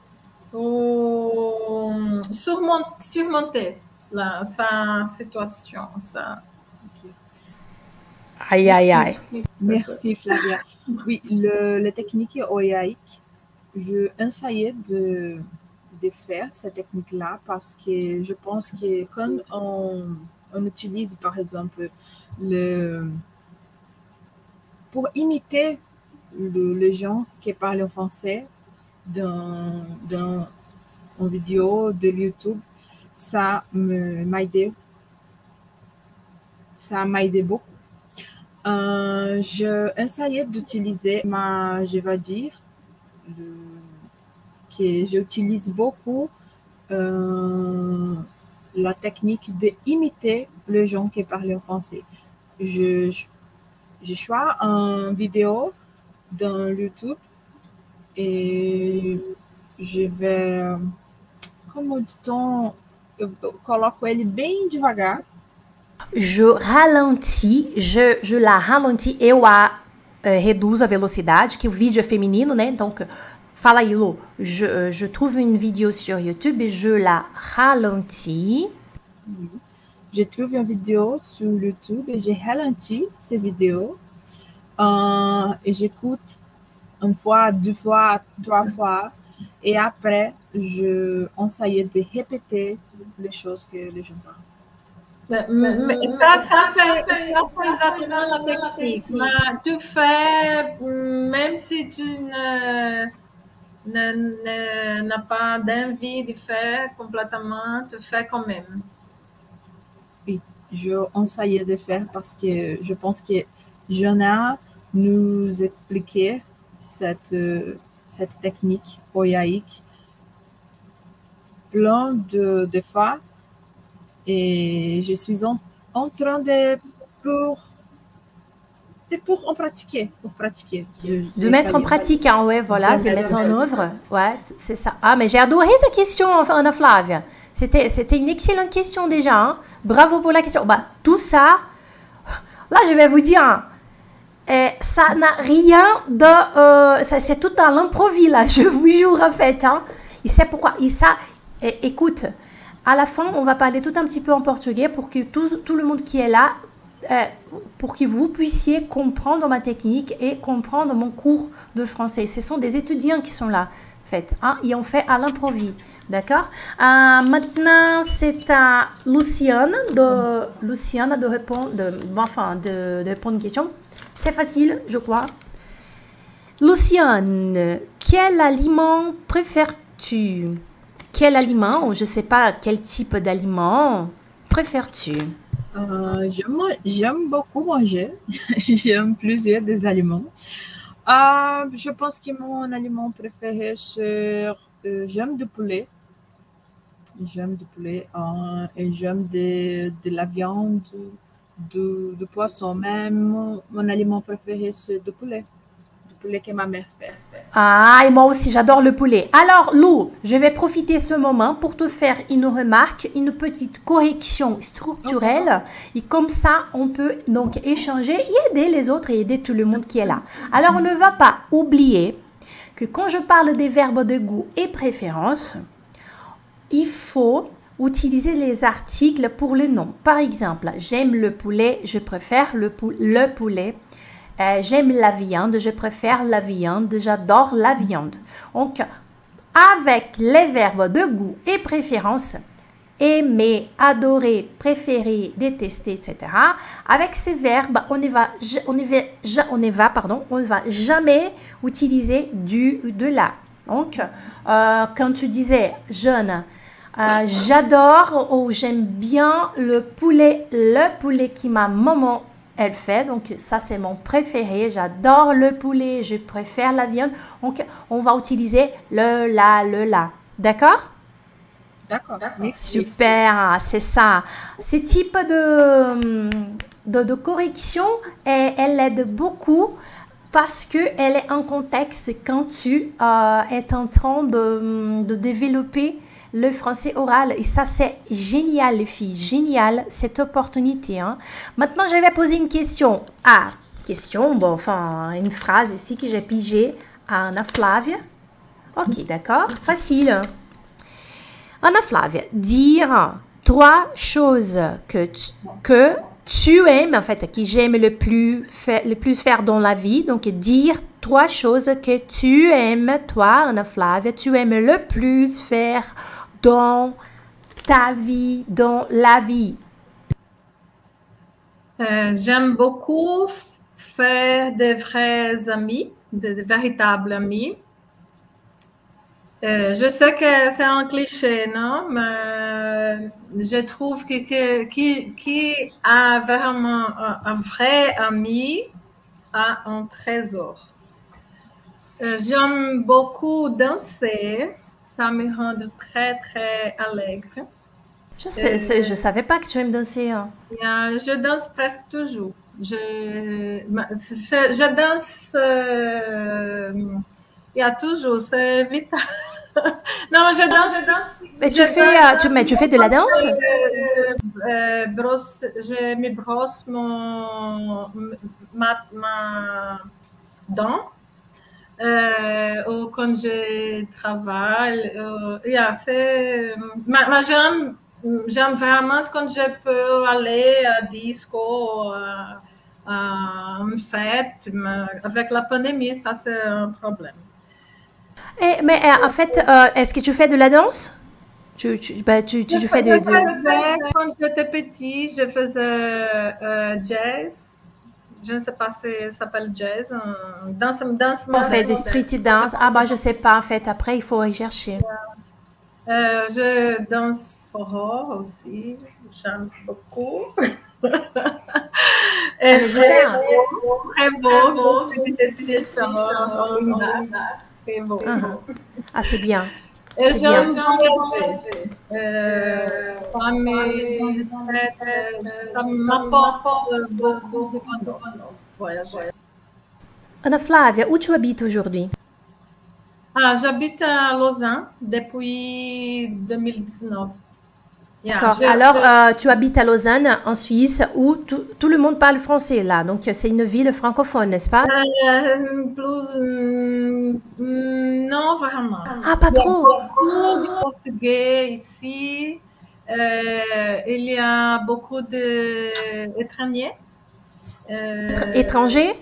Speaker 3: surmonter sa situation?
Speaker 1: Aïe, aïe, aïe.
Speaker 2: Merci Flavia. Oui, la technique oïaïque, je essayais de faire cette technique-là parce que je pense que quand on utilise par exemple pour imiter les gens qui parlent en français en vidéo de YouTube, ça m'a aidé. Ça m'a aidé beaucoup. Je essayais d'utiliser je vais dire, que j'utilise beaucoup la technique d'imiter les gens qui parlent en français. Je choisis une vidéo dans YouTube et je vais, como dit-on, eu coloco ele bem devagar.
Speaker 1: Je ralentis, je la ralentis, eu reduzo a velocidade, que o vídeo é feminino, né? Então, fala aí, Lu. Je trouve une vidéo sur YouTube et je la ralentis.
Speaker 2: Je trouve une vidéo sur YouTube et j'ai ralenti cette vidéo. Et j'écoute une fois, deux fois, trois fois. Et après, je essaye de répéter les choses que les gens parlent.
Speaker 3: Mais ça c'est exactement la technique. Mais tu fais, même si tu n'as pas d'envie de faire complètement, tu fais quand même.
Speaker 2: Oui, je essaye de faire parce que je pense que Jana nous expliquait cette technique oïaïque plein de fois. Et je suis en train pour pratiquer.
Speaker 1: De mettre en pratique, hein, ouais, voilà, c'est mettre en œuvre. Ouais, c'est ça. Ah, mais j'ai adoré ta question, Ana Flávia. C'était une excellente question déjà. Hein. Bravo pour la question. Bah, tout ça, là, je vais vous dire, ça n'a rien de... c'est tout à l'improviste, là, je vous jure, en fait. Hein. Il sait pourquoi. Écoute, à la fin, on va parler tout un petit peu en portugais pour que tout le monde qui est là, pour que vous puissiez comprendre ma technique et comprendre mon cours de français. Ce sont des étudiants qui sont là, en fait, hein, et on fait à l'improviste, d'accord? Maintenant, c'est à Luciane de répondre, de répondre une question. C'est facile, je crois. Luciane, quel aliment préfères-tu? Quel aliment, ou je ne sais pas quel type d'aliment préfères-tu?
Speaker 2: J'aime beaucoup manger. J'aime plusieurs des aliments. Je pense que mon aliment préféré, c'est j'aime du poulet. J'aime du poulet et j'aime de la viande, du poisson. Même mon aliment préféré, c'est du poulet. poulet que ma mère fait.
Speaker 1: Ah, et moi aussi, j'adore le poulet. Alors, Lou, je vais profiter ce moment pour te faire une remarque, une petite correction structurelle. Et comme ça, on peut donc échanger et aider les autres et aider tout le monde qui est là. Alors, on ne va pas oublier que quand je parle des verbes de goût et préférence, il faut utiliser les articles pour le nom. Par exemple, j'aime le poulet, je préfère le poulet. J'aime la viande, je préfère la viande, j'adore la viande. Donc, avec les verbes de goût et préférence, aimer, adorer, préférer, détester, etc. Avec ces verbes, on ne va jamais utiliser du ou de la. Donc, quand tu disais jeune, j'adore ou j'aime bien le poulet que ma maman elle fait. Donc, ça, c'est mon préféré. J'adore le poulet, je préfère la viande. Donc, on va utiliser le la. D'accord?
Speaker 2: D'accord, merci.
Speaker 1: Super, c'est ça. Ce type de correction, elle aide beaucoup parce qu'elle est en contexte quand tu es en train de développer le français oral. Et ça, c'est génial, les filles. Génial, cette opportunité. Hein. Maintenant, je vais poser une question. Une phrase ici que j'ai pigée à Ana Flávia. Ok, d'accord. Facile. Ana Flávia, dire 3 choses que tu aimes, en fait, que j'aime le plus faire dans la vie. Donc, dire 3 choses que tu aimes, toi, Ana Flávia, tu aimes le plus faire dans ta vie, dans la vie.
Speaker 3: J'aime beaucoup faire des vrais amis, de véritables amis. Je sais que c'est un cliché, non? Mais je trouve que qui a vraiment un vrai ami a un trésor. J'aime beaucoup danser. Ça me rend très, très allègre.
Speaker 1: Je savais pas que tu aimes danser. Hein.
Speaker 3: Je danse presque toujours. Je danse. Il y a toujours, c'est vital. Non, je danse.
Speaker 1: Mais tu fais de la danse?
Speaker 3: Je me brosse ma dent. Ou quand je travaille. J'aime vraiment quand je peux aller à disco, à une fête. Mais avec la pandémie, ça c'est un problème.
Speaker 1: Mais en fait, est-ce que tu fais de la danse? Tu fais
Speaker 3: Quand j'étais petite, je faisais jazz. Je ne sais pas si ça s'appelle jazz. Danse
Speaker 1: on fait des street dance. Ah bah je sais pas en fait. Après il faut rechercher.
Speaker 3: Je danse forró aussi. J'aime beaucoup. Et très beau. Je suis décidée de faire très beau.
Speaker 1: Ah c'est bien.
Speaker 3: Et j'aime voyager. Ça m'apporte beaucoup de voyager.
Speaker 1: Ana Flávia, où tu habites aujourd'hui?
Speaker 3: J'habite à Lausanne depuis 2019.
Speaker 1: D'accord. Alors, tu habites à Lausanne, en Suisse, où tout le monde parle français, là. Donc, c'est une ville francophone, n'est-ce pas?
Speaker 3: Non, vraiment.
Speaker 1: Ah, pas trop.
Speaker 3: Il y a beaucoup de portugais ici. Il y a beaucoup d'étrangers.
Speaker 1: Étrangers?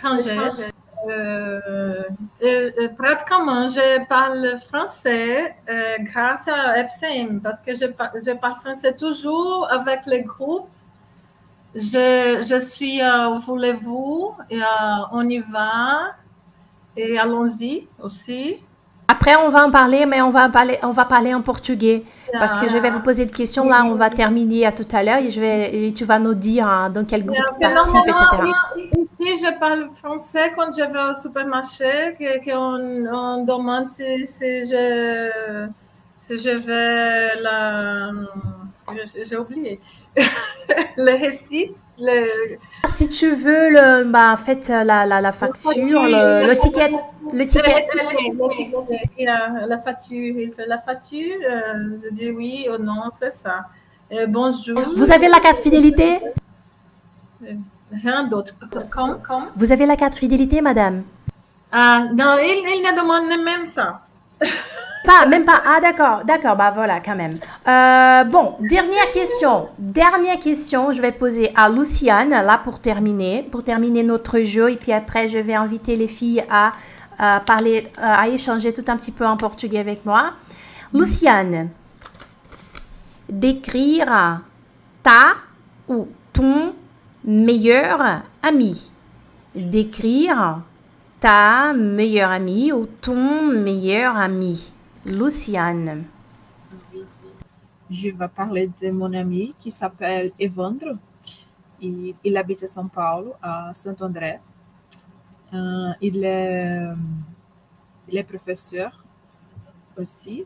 Speaker 3: Pratiquement, je parle français grâce à FCM parce que je parle français toujours avec les groupes. Je suis voulez-vous et on y va et allons-y aussi.
Speaker 1: Après, on va en parler, mais on va parler en portugais. Parce que je vais vous poser des questions. Là, on va terminer à tout à l'heure et tu vas nous dire dans quel groupe tu participes, etc.
Speaker 3: Ici, je parle français quand je vais au supermarché, qu'on demande si je vais j'ai oublié. Le récit,
Speaker 1: Si tu veux, en fait, la facture, le ticket.
Speaker 3: La facture, il fait la facture, je dis oui ou non, c'est ça. Bonjour.
Speaker 1: Vous avez la carte fidélité?
Speaker 3: Rien d'autre. Comme?
Speaker 1: Vous avez la carte fidélité, madame?
Speaker 3: Ah, non, il ne demande même ça.
Speaker 1: Même pas. Ah, d'accord, bah voilà, quand même. Bon, dernière question, je vais poser à Luciane, là, pour terminer notre jeu, et puis après, je vais inviter les filles à parler, à échanger tout un petit peu en portugais avec moi. Luciane, décrire ta ou ton meilleur ami. Décrire ta meilleure amie ou ton meilleur ami. Luciane.
Speaker 2: Je vais parler de mon ami qui s'appelle Evandro. Il habite à São Paulo, à Santo André. Il est professeur aussi.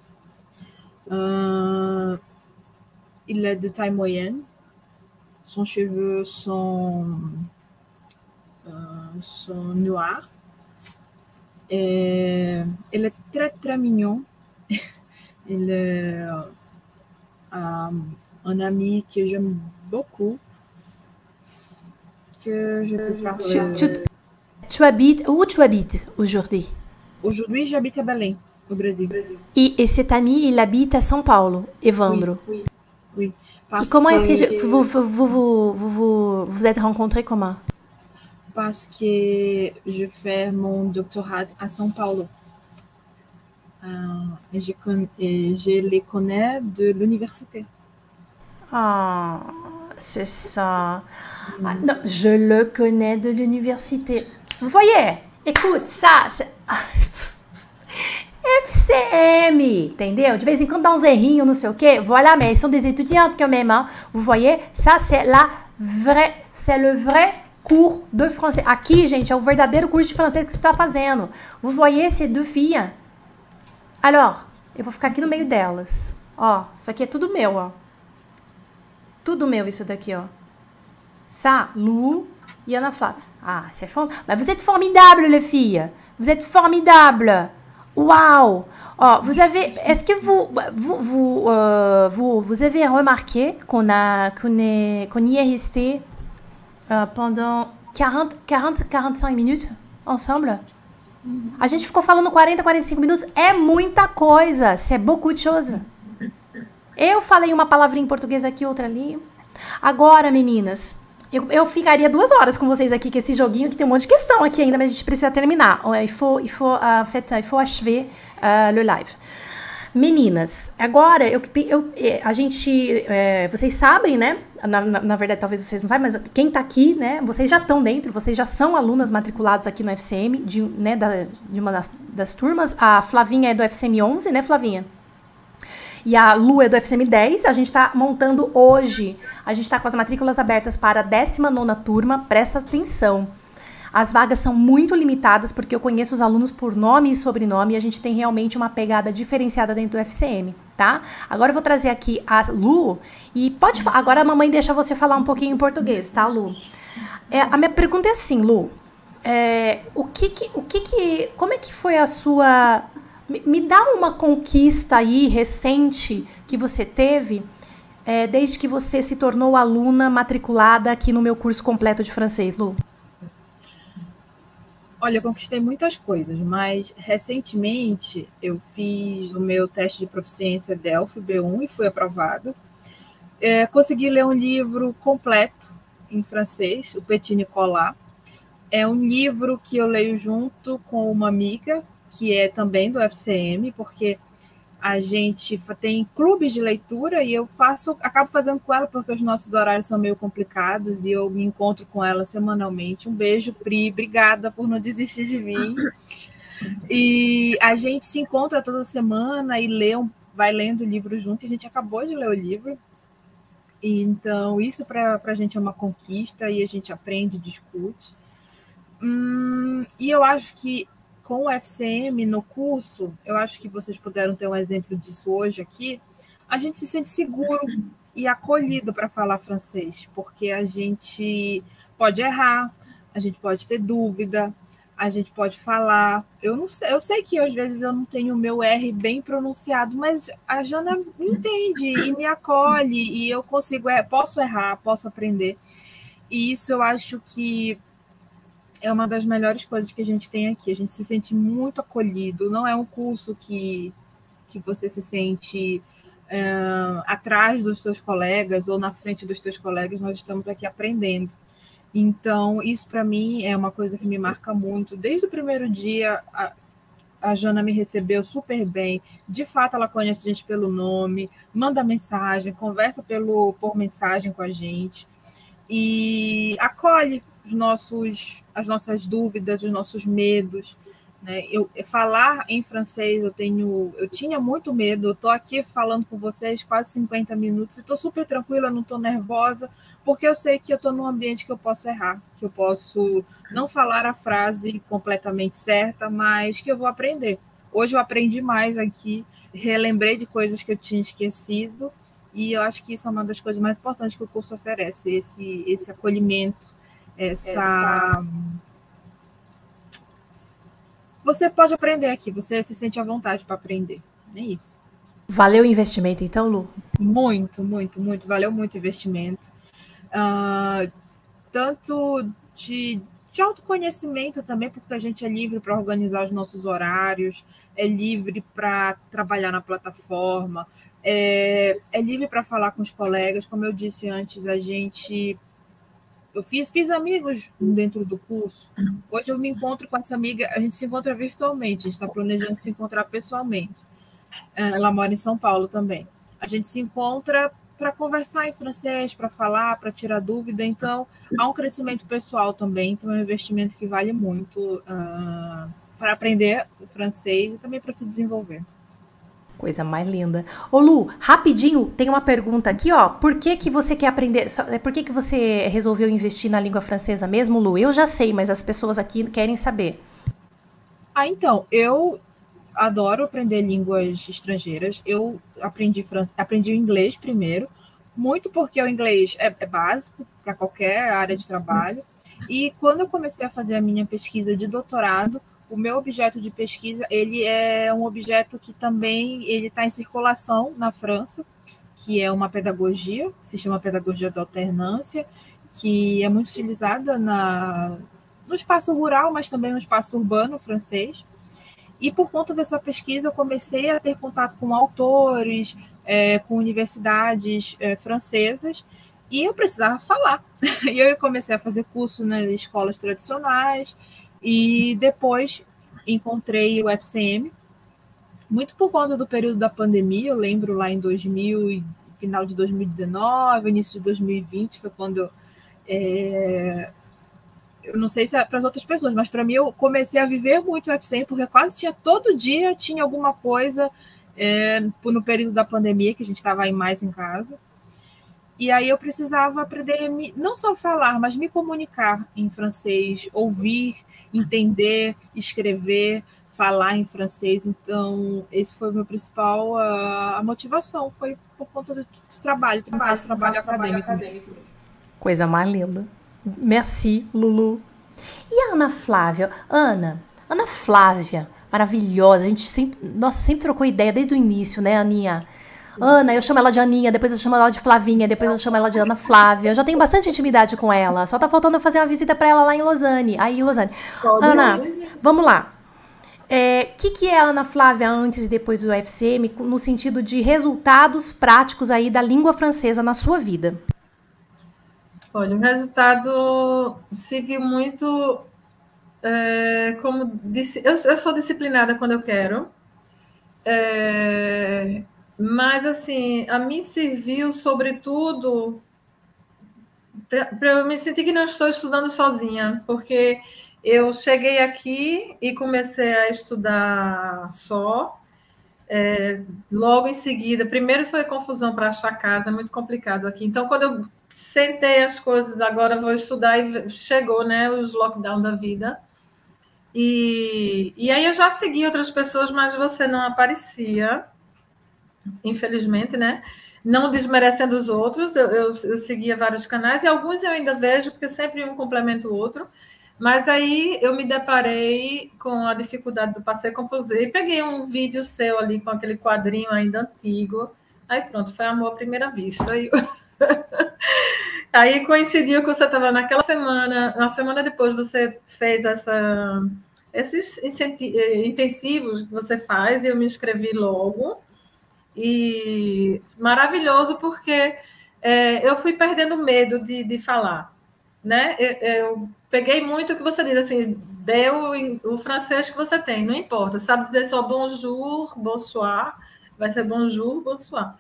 Speaker 2: Il est de taille moyenne. Son cheveux sont noirs. Et il est très, très mignon. Il est un ami que j'aime beaucoup. Que je peux parler.
Speaker 1: Où tu habites aujourd'hui?
Speaker 2: Aujourd'hui, j'habite à Belém, au Brasil.
Speaker 1: Et cet ami, il habite à São Paulo, Evandro.
Speaker 2: Oui.
Speaker 1: Et comment est-ce que vous êtes rencontrés comment?
Speaker 2: Parce que je fais mon doctorat à São Paulo. Et je les connais de l'université.
Speaker 1: Ah, c'est ça. Ah, non, je le connais de l'université. Vous voyez? Écoute, ça, c'est... FCM, entendeu? De vez em quando dá uns errinhos, não sei o quê. Voilà, mais ils sont des étudiantes quand même, hein. Vous voyez? Ça, c'est le vrai cours de français. Aqui, gente, é o verdadeiro curso de francês que você está fazendo. Vous voyez ces deux filles? Alors, eu vou ficar aqui no meio delas. Ó, isso aqui é tudo meu, ó. Tudo meu isso daqui, ó. Ça, Lou e Ana Flávia. Ah, c'est formidable. Mais vous êtes formidables, les filles. Vous êtes formidables. Waouh. Oh, est-ce que vous avez remarqué qu'on y est resté pendant 45 minutes ensemble? A gente ficou falando 45 minutos. É muita coisa. C'est beaucoup de choses. Eu falei uma palavrinha em português aqui, outra ali. Agora, meninas, eu ficaria 2 horas com vocês aqui, com esse joguinho, que tem um monte de questão aqui ainda, mas a gente precisa terminar. Il faut achever le live. Meninas, agora, vocês sabem, né? Na verdade, talvez vocês não saibam, mas quem tá aqui, né? Vocês já estão dentro, vocês já são alunas matriculadas aqui no FCM, de uma das turmas. A Flavinha é do FCM 11, né, Flavinha? E a Lu é do FCM 10, a gente está montando hoje, a gente está com as matrículas abertas para a 19ª turma, presta atenção. As vagas são muito limitadas, porque eu conheço os alunos por nome e sobrenome, e a gente tem realmente uma pegada diferenciada dentro do FCM, tá? Agora eu vou trazer aqui a Lu, e agora a mamãe deixa você falar um pouquinho em português, tá, Lu? A minha pergunta é assim, Lu, como é que foi a sua... Me dá uma conquista aí recente que você teve desde que você se tornou aluna matriculada aqui no meu curso completo de francês, Lu.
Speaker 2: Olha, eu conquistei muitas coisas, mas recentemente eu fiz o meu teste de proficiência DELF B1 e fui aprovado. Consegui ler um livro completo em francês, o Petit Nicolas. É um livro que eu leio junto com uma amiga, que é também do FCM, porque a gente tem clubes de leitura e eu acabo fazendo com ela, porque os nossos horários são meio complicados e eu me encontro com ela semanalmente. Um beijo, Pri, obrigada por não desistir de mim. E a gente se encontra toda semana e vai lendo o livro junto, e a gente acabou de ler o livro. E, então, isso para a gente é uma conquista e a gente aprende, discute. E eu acho que com o FCM no curso, eu acho que vocês puderam ter um exemplo disso hoje aqui, a gente se sente seguro e acolhido para falar francês, porque a gente pode errar, a gente pode ter dúvida, a gente pode falar. Eu sei que às vezes eu não tenho o meu R bem pronunciado, mas a Jana me entende e me acolhe, e eu posso errar, posso aprender. E isso eu acho que é uma das melhores coisas que a gente tem aqui. A gente se sente muito acolhido. Não é um curso que você se sente atrás dos seus colegas ou na frente dos seus colegas. Nós estamos aqui aprendendo. Então, isso para mim é uma coisa que me marca muito. Desde o primeiro dia, a Jana me recebeu super bem. De fato, ela conhece a gente pelo nome, manda mensagem, conversa por mensagem com a gente e acolhe as nossas dúvidas, os nossos medos. Né? Falar em francês, eu tinha muito medo. Eu estou aqui falando com vocês quase 50 minutos e estou super tranquila, não estou nervosa, porque eu sei que eu estou num ambiente que eu posso errar, que eu posso não falar a frase completamente certa, mas que eu vou aprender. Hoje eu aprendi mais aqui, relembrei de coisas que eu tinha esquecido, e eu acho que isso é uma das coisas mais importantes que o curso oferece, esse acolhimento, Você pode aprender aqui, você se sente à vontade para aprender. É isso.
Speaker 1: Valeu o investimento, então, Lu?
Speaker 2: Muito, muito, muito. Valeu muito o investimento. Tanto de autoconhecimento também, porque a gente é livre para organizar os nossos horários, é livre para trabalhar na plataforma, é livre para falar com os colegas. Como eu disse antes, eu fiz amigos dentro do curso. Hoje eu me encontro com essa amiga, a gente se encontra virtualmente, a gente está planejando se encontrar pessoalmente. Ela mora em São Paulo também. A gente se encontra para conversar em francês, para falar, para tirar dúvida. Então, há um crescimento pessoal também, então é um investimento que vale muito para aprender o francês e também para se desenvolver.
Speaker 1: Coisa mais linda. Ô Lu, rapidinho, tem uma pergunta aqui, ó. Por que você quer aprender? Por que você resolveu investir na língua francesa mesmo, Lu? Eu já sei, mas as pessoas aqui querem saber.
Speaker 2: Então, eu adoro aprender línguas estrangeiras. Eu aprendi o inglês primeiro, muito porque o inglês é básico para qualquer área de trabalho. E quando eu comecei a fazer a minha pesquisa de doutorado, o meu objeto de pesquisa, ele é um objeto que também ele está em circulação na França, que é uma pedagogia, que se chama pedagogia da alternância, que é muito utilizada no espaço rural, mas também no espaço urbano francês. E por conta dessa pesquisa, eu comecei a ter contato com autores, com universidades francesas, e eu precisava falar. E eu comecei a fazer curso nas escolas tradicionais, e depois encontrei o FCM, muito por conta do período da pandemia. Eu lembro lá em 2000, final de 2019, início de 2020, foi quando eu não sei se é para as outras pessoas, mas para mim eu comecei a viver muito o FCM, porque quase todo dia tinha alguma coisa no período da pandemia, que a gente estava aí mais em casa. E aí eu precisava aprender, não só falar, mas me comunicar em francês, ouvir, entender, escrever, falar em francês. Então, esse foi o meu principal, a motivação, foi por conta do trabalho acadêmico.
Speaker 1: Coisa mais linda. Merci, Lulu. E a Ana Flávia? Ana Flávia, maravilhosa. A gente sempre trocou ideia desde o início, né, Aninha? Ana, eu chamo ela de Aninha, depois eu chamo ela de Flavinha, depois eu chamo ela de Ana Flávia. Eu já tenho bastante intimidade com ela. Só tá faltando eu fazer uma visita pra ela lá em Lausanne. Ana, vamos lá. Que é a Ana Flávia antes e depois do FCM, no sentido de resultados práticos aí da língua francesa na sua vida?
Speaker 3: Olha, o resultado se viu muito como... Eu sou disciplinada quando eu quero. Mas, assim, a mim serviu, sobretudo, para eu me sentir que não estou estudando sozinha, porque eu cheguei aqui e comecei a estudar só. Logo em seguida, primeiro foi confusão para achar casa, é muito complicado aqui. Então, quando eu sentei as coisas, agora vou estudar, e chegou, né, os lockdown da vida. E aí eu já segui outras pessoas, mas você não aparecia. infelizmente, né? Não desmerecendo os outros, eu seguia vários canais, e alguns eu ainda vejo, porque sempre um complementa o outro, mas aí eu me deparei com a dificuldade do passeio composé, e peguei um vídeo seu ali com aquele quadrinho ainda antigo, aí pronto, foi amor à primeira vista. Aí coincidiu que você estava naquela semana, na semana depois você fez esses intensivos que você faz, e eu me inscrevi logo, e maravilhoso, porque eu fui perdendo medo de falar, né? Eu peguei muito o que você diz, assim, deu o francês que você tem, não importa, sabe dizer só bonjour, bonsoir, vai ser bonjour, bonsoir.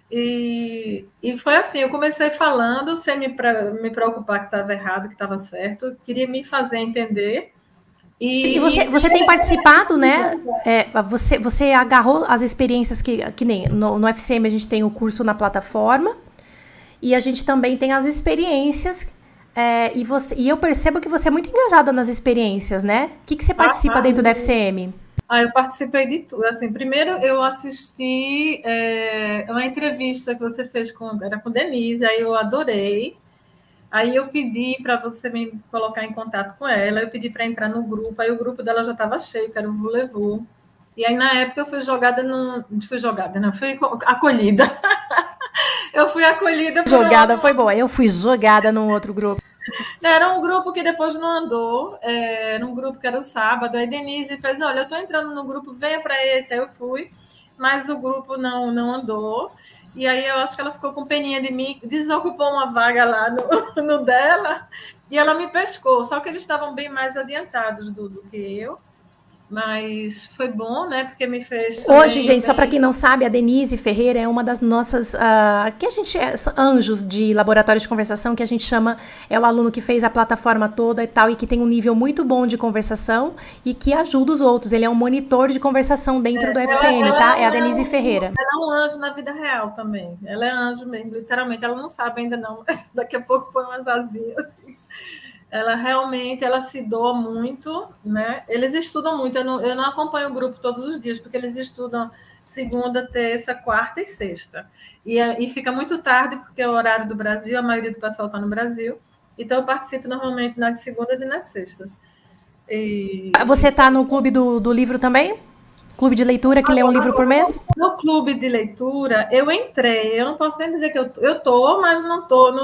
Speaker 3: E foi assim, eu comecei falando sem me preocupar que estava errado, que estava certo, queria me fazer entender.
Speaker 1: E você tem participado, né? Você agarrou as experiências que nem no FCM a gente tem o curso na plataforma, e a gente também tem as experiências, e eu percebo que você é muito engajada nas experiências, né? O que você participa dentro do FCM?
Speaker 3: Eu participei de tudo. Assim, primeiro eu assisti uma entrevista que você fez era com Denise, aí eu adorei. Aí eu pedi para você me colocar em contato com ela, eu pedi para entrar no grupo, aí o grupo dela já estava cheio, que era o Voulez-Vous. E aí, na época, eu fui jogada fui acolhida. Eu fui acolhida por...
Speaker 1: Jogada foi boa, eu fui jogada num outro grupo.
Speaker 3: Era um grupo que depois não andou, era um grupo que era o sábado, aí Denise fez, olha, eu estou entrando no grupo, venha para esse, aí eu fui, mas o grupo não andou. E aí eu acho que ela ficou com peninha de mim, desocupou uma vaga lá no dela, e ela me pescou. Só que eles estavam bem mais adiantados do que eu. Mas foi bom, né? Porque me fez...
Speaker 1: Hoje, gente, só para quem não sabe, a Denise Ferreira é uma das nossas... que a gente anjos de laboratório de conversação, que a gente chama... É o aluno que fez a plataforma toda e tal, e que tem um nível muito bom de conversação e que ajuda os outros. Ele é um monitor de conversação dentro do FCM, tá? É a Denise Ferreira.
Speaker 3: Ela é um anjo na vida real também. Ela é anjo mesmo, literalmente. Ela não sabe ainda não, mas daqui a pouco põe umas asinhas assim. Ela realmente, ela se doa muito, né? Eles estudam muito, eu não acompanho o grupo todos os dias, porque eles estudam segunda, terça, quarta e sexta. E fica muito tarde, porque é o horário do Brasil, a maioria do pessoal está no Brasil, então eu participo normalmente nas segundas e nas sextas.
Speaker 1: Você está no clube do livro também? Clube de leitura, que lê um livro por mês?
Speaker 3: No clube de leitura, eu entrei. Eu não posso nem dizer que eu tô, mas não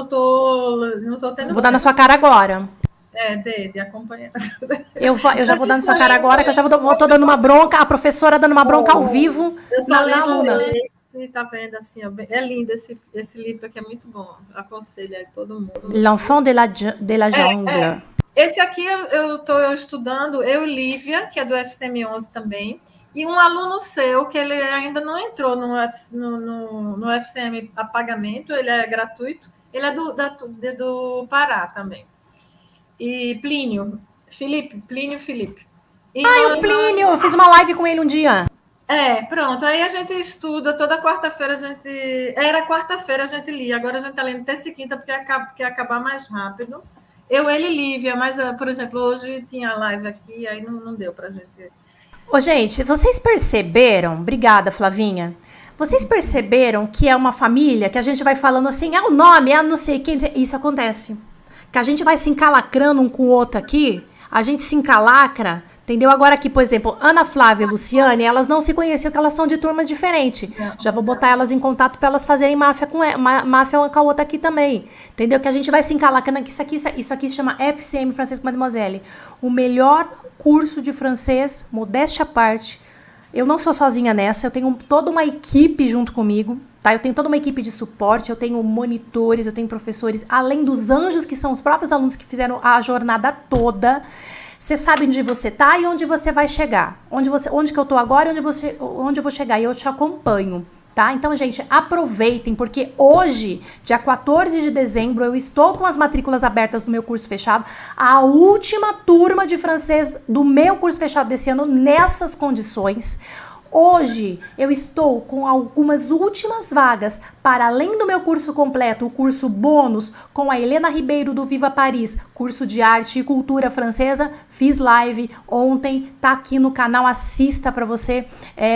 Speaker 3: tô tendo...
Speaker 1: Vou dar na sua cara agora.
Speaker 3: De acompanhar.
Speaker 1: Eu já vou dar na sua cara agora, que eu já tô dando uma bronca, a professora dando uma bronca ao vivo na aluna.
Speaker 3: E tá vendo assim, ó, é lindo esse livro aqui, é muito bom. Aconselho a todo mundo.
Speaker 1: L'Enfant de la Jungle.
Speaker 3: Esse aqui eu estou estudando, eu e Lívia, que é do FCM 11 também, e um aluno seu, que ele ainda não entrou no FCM a pagamento, ele é gratuito, ele é do Pará também. E Plínio Felipe. E
Speaker 1: o Plínio, eu fiz uma live com ele um dia.
Speaker 3: Pronto, aí a gente estuda, toda quarta-feira era quarta-feira a gente lia, agora a gente está lendo terça e quinta, porque quer acabar mais rápido. Eu, ele e Lívia, mas, por exemplo, hoje tinha live aqui, aí não deu pra gente...
Speaker 1: Gente, vocês perceberam... Obrigada, Flavinha. Vocês perceberam que é uma família que a gente vai falando assim, o nome, não sei quem... Isso acontece. Que a gente vai se encalacrando um com o outro aqui, a gente se encalacra, entendeu? Agora aqui, por exemplo, Ana Flávia e Luciane, elas não se conheciam, porque elas são de turmas diferentes. Já vou botar elas em contato para elas fazerem máfia uma com a outra aqui também. Entendeu? Que a gente vai se encalacrando aqui. Isso aqui se chama FCM, Francês com Mademoiselle. O melhor curso de francês, modéstia à parte. Eu não sou sozinha nessa, eu tenho toda uma equipe junto comigo, tá? Eu tenho toda uma equipe de suporte, eu tenho monitores, eu tenho professores, além dos anjos, que são os próprios alunos que fizeram a jornada toda. Você sabe onde você tá e onde você vai chegar. Onde que eu tô agora e onde eu vou chegar. E eu te acompanho, tá? Então, gente, aproveitem, porque hoje, dia 14 de dezembro, eu estou com as matrículas abertas do meu curso fechado. A última turma de francês do meu curso fechado desse ano, nessas condições. Hoje eu estou com algumas últimas vagas para, além do meu curso completo, o curso bônus com a Helena Ribeiro do Viva Paris, curso de arte e cultura francesa. Fiz live ontem, tá aqui no canal, assista para você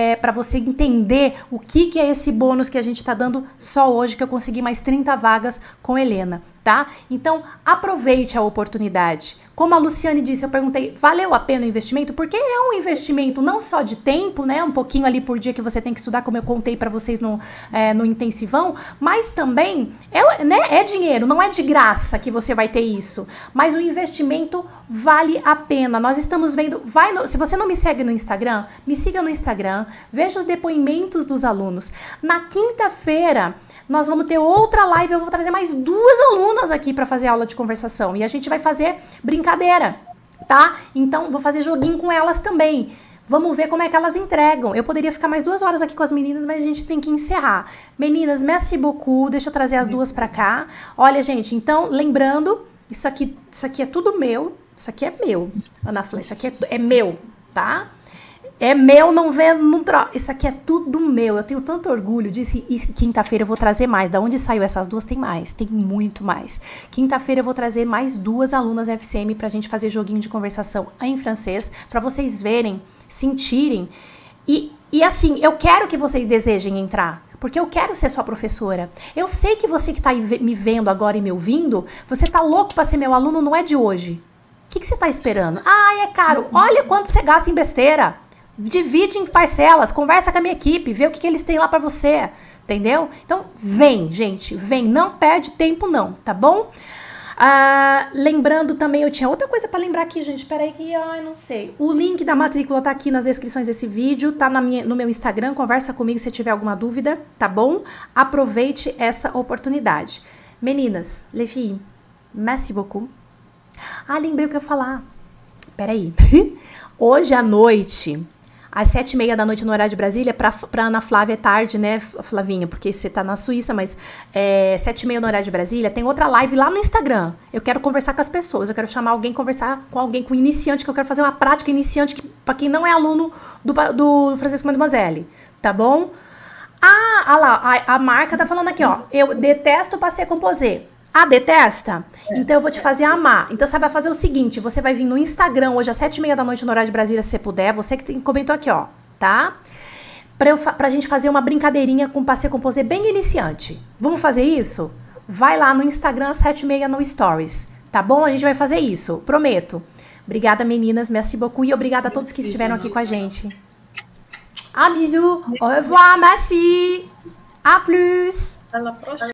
Speaker 1: entender o que é esse bônus que a gente tá dando só hoje, que eu consegui mais 30 vagas com Helena, tá? Então aproveite a oportunidade. Como a Luciane disse, eu perguntei, valeu a pena o investimento? Porque é um investimento não só de tempo, né? Um pouquinho ali por dia que você tem que estudar, como eu contei para vocês no intensivão, mas também é dinheiro, não é de graça que você vai ter isso. Mas o investimento vale a pena. Nós estamos vendo, se você não me segue no Instagram, me siga no Instagram, veja os depoimentos dos alunos. Na quinta-feira, nós vamos ter outra live, eu vou trazer mais 2 alunas aqui para fazer aula de conversação. E a gente vai fazer brincadeira, tá? Então, vou fazer joguinho com elas também. Vamos ver como é que elas entregam. Eu poderia ficar mais 2 horas aqui com as meninas, mas a gente tem que encerrar. Meninas, merci beaucoup. Deixa eu trazer as 2 para cá. Olha, gente, então, lembrando, isso aqui é tudo meu. Isso aqui é meu, Ana Flávia. Isso aqui é meu, tá? É meu, não vendo, não troca. Isso aqui é tudo meu. Eu tenho tanto orgulho disso. E quinta-feira eu vou trazer mais. Da onde saiu essas 2? Tem mais. Tem muito mais. Quinta-feira eu vou trazer mais 2 alunas FCM pra gente fazer joguinho de conversação em francês. Pra vocês verem, sentirem. E assim, eu quero que vocês desejem entrar. Porque eu quero ser sua professora. Eu sei que você que tá me vendo agora e me ouvindo, você tá louco pra ser meu aluno, não é de hoje. O que você tá esperando? Ah, é caro. Olha quanto você gasta em besteira. Divide em parcelas, conversa com a minha equipe, vê o que eles têm lá pra você, entendeu? Então, vem, gente, vem, não perde tempo não, tá bom? Lembrando também, eu tinha outra coisa pra lembrar aqui, gente, peraí que, não sei. O link da matrícula tá aqui nas descrições desse vídeo, tá no meu Instagram, conversa comigo se tiver alguma dúvida, tá bom? Aproveite essa oportunidade. Meninas, les filles, merci beaucoup. Lembrei o que eu ia falar. Peraí. Hoje à noite, às 7h30 da noite no horário de Brasília, pra Ana Flávia é tarde, né, Flavinha? Porque você tá na Suíça, mas 7h30 no horário de Brasília, tem outra live lá no Instagram. Eu quero conversar com as pessoas, eu quero chamar alguém, conversar com alguém, com iniciante, que eu quero fazer uma prática iniciante pra quem não é aluno do Francisco Mademoiselle, tá bom? Lá, a Marca tá falando aqui, ó, eu detesto passeio composé. Detesta? Então eu vou te fazer amar. Então você vai fazer o seguinte, você vai vir no Instagram hoje às 7h30 da noite no horário de Brasília, se você puder, você que comentou aqui, ó, tá? Pra gente fazer uma brincadeirinha com passeio composé bem iniciante. Vamos fazer isso? Vai lá no Instagram às 7h30 no Stories, tá bom? A gente vai fazer isso, prometo. Obrigada, meninas, merci beaucoup e obrigada a todos que estiveram aqui com a gente. Bisous, au revoir, merci, à plus.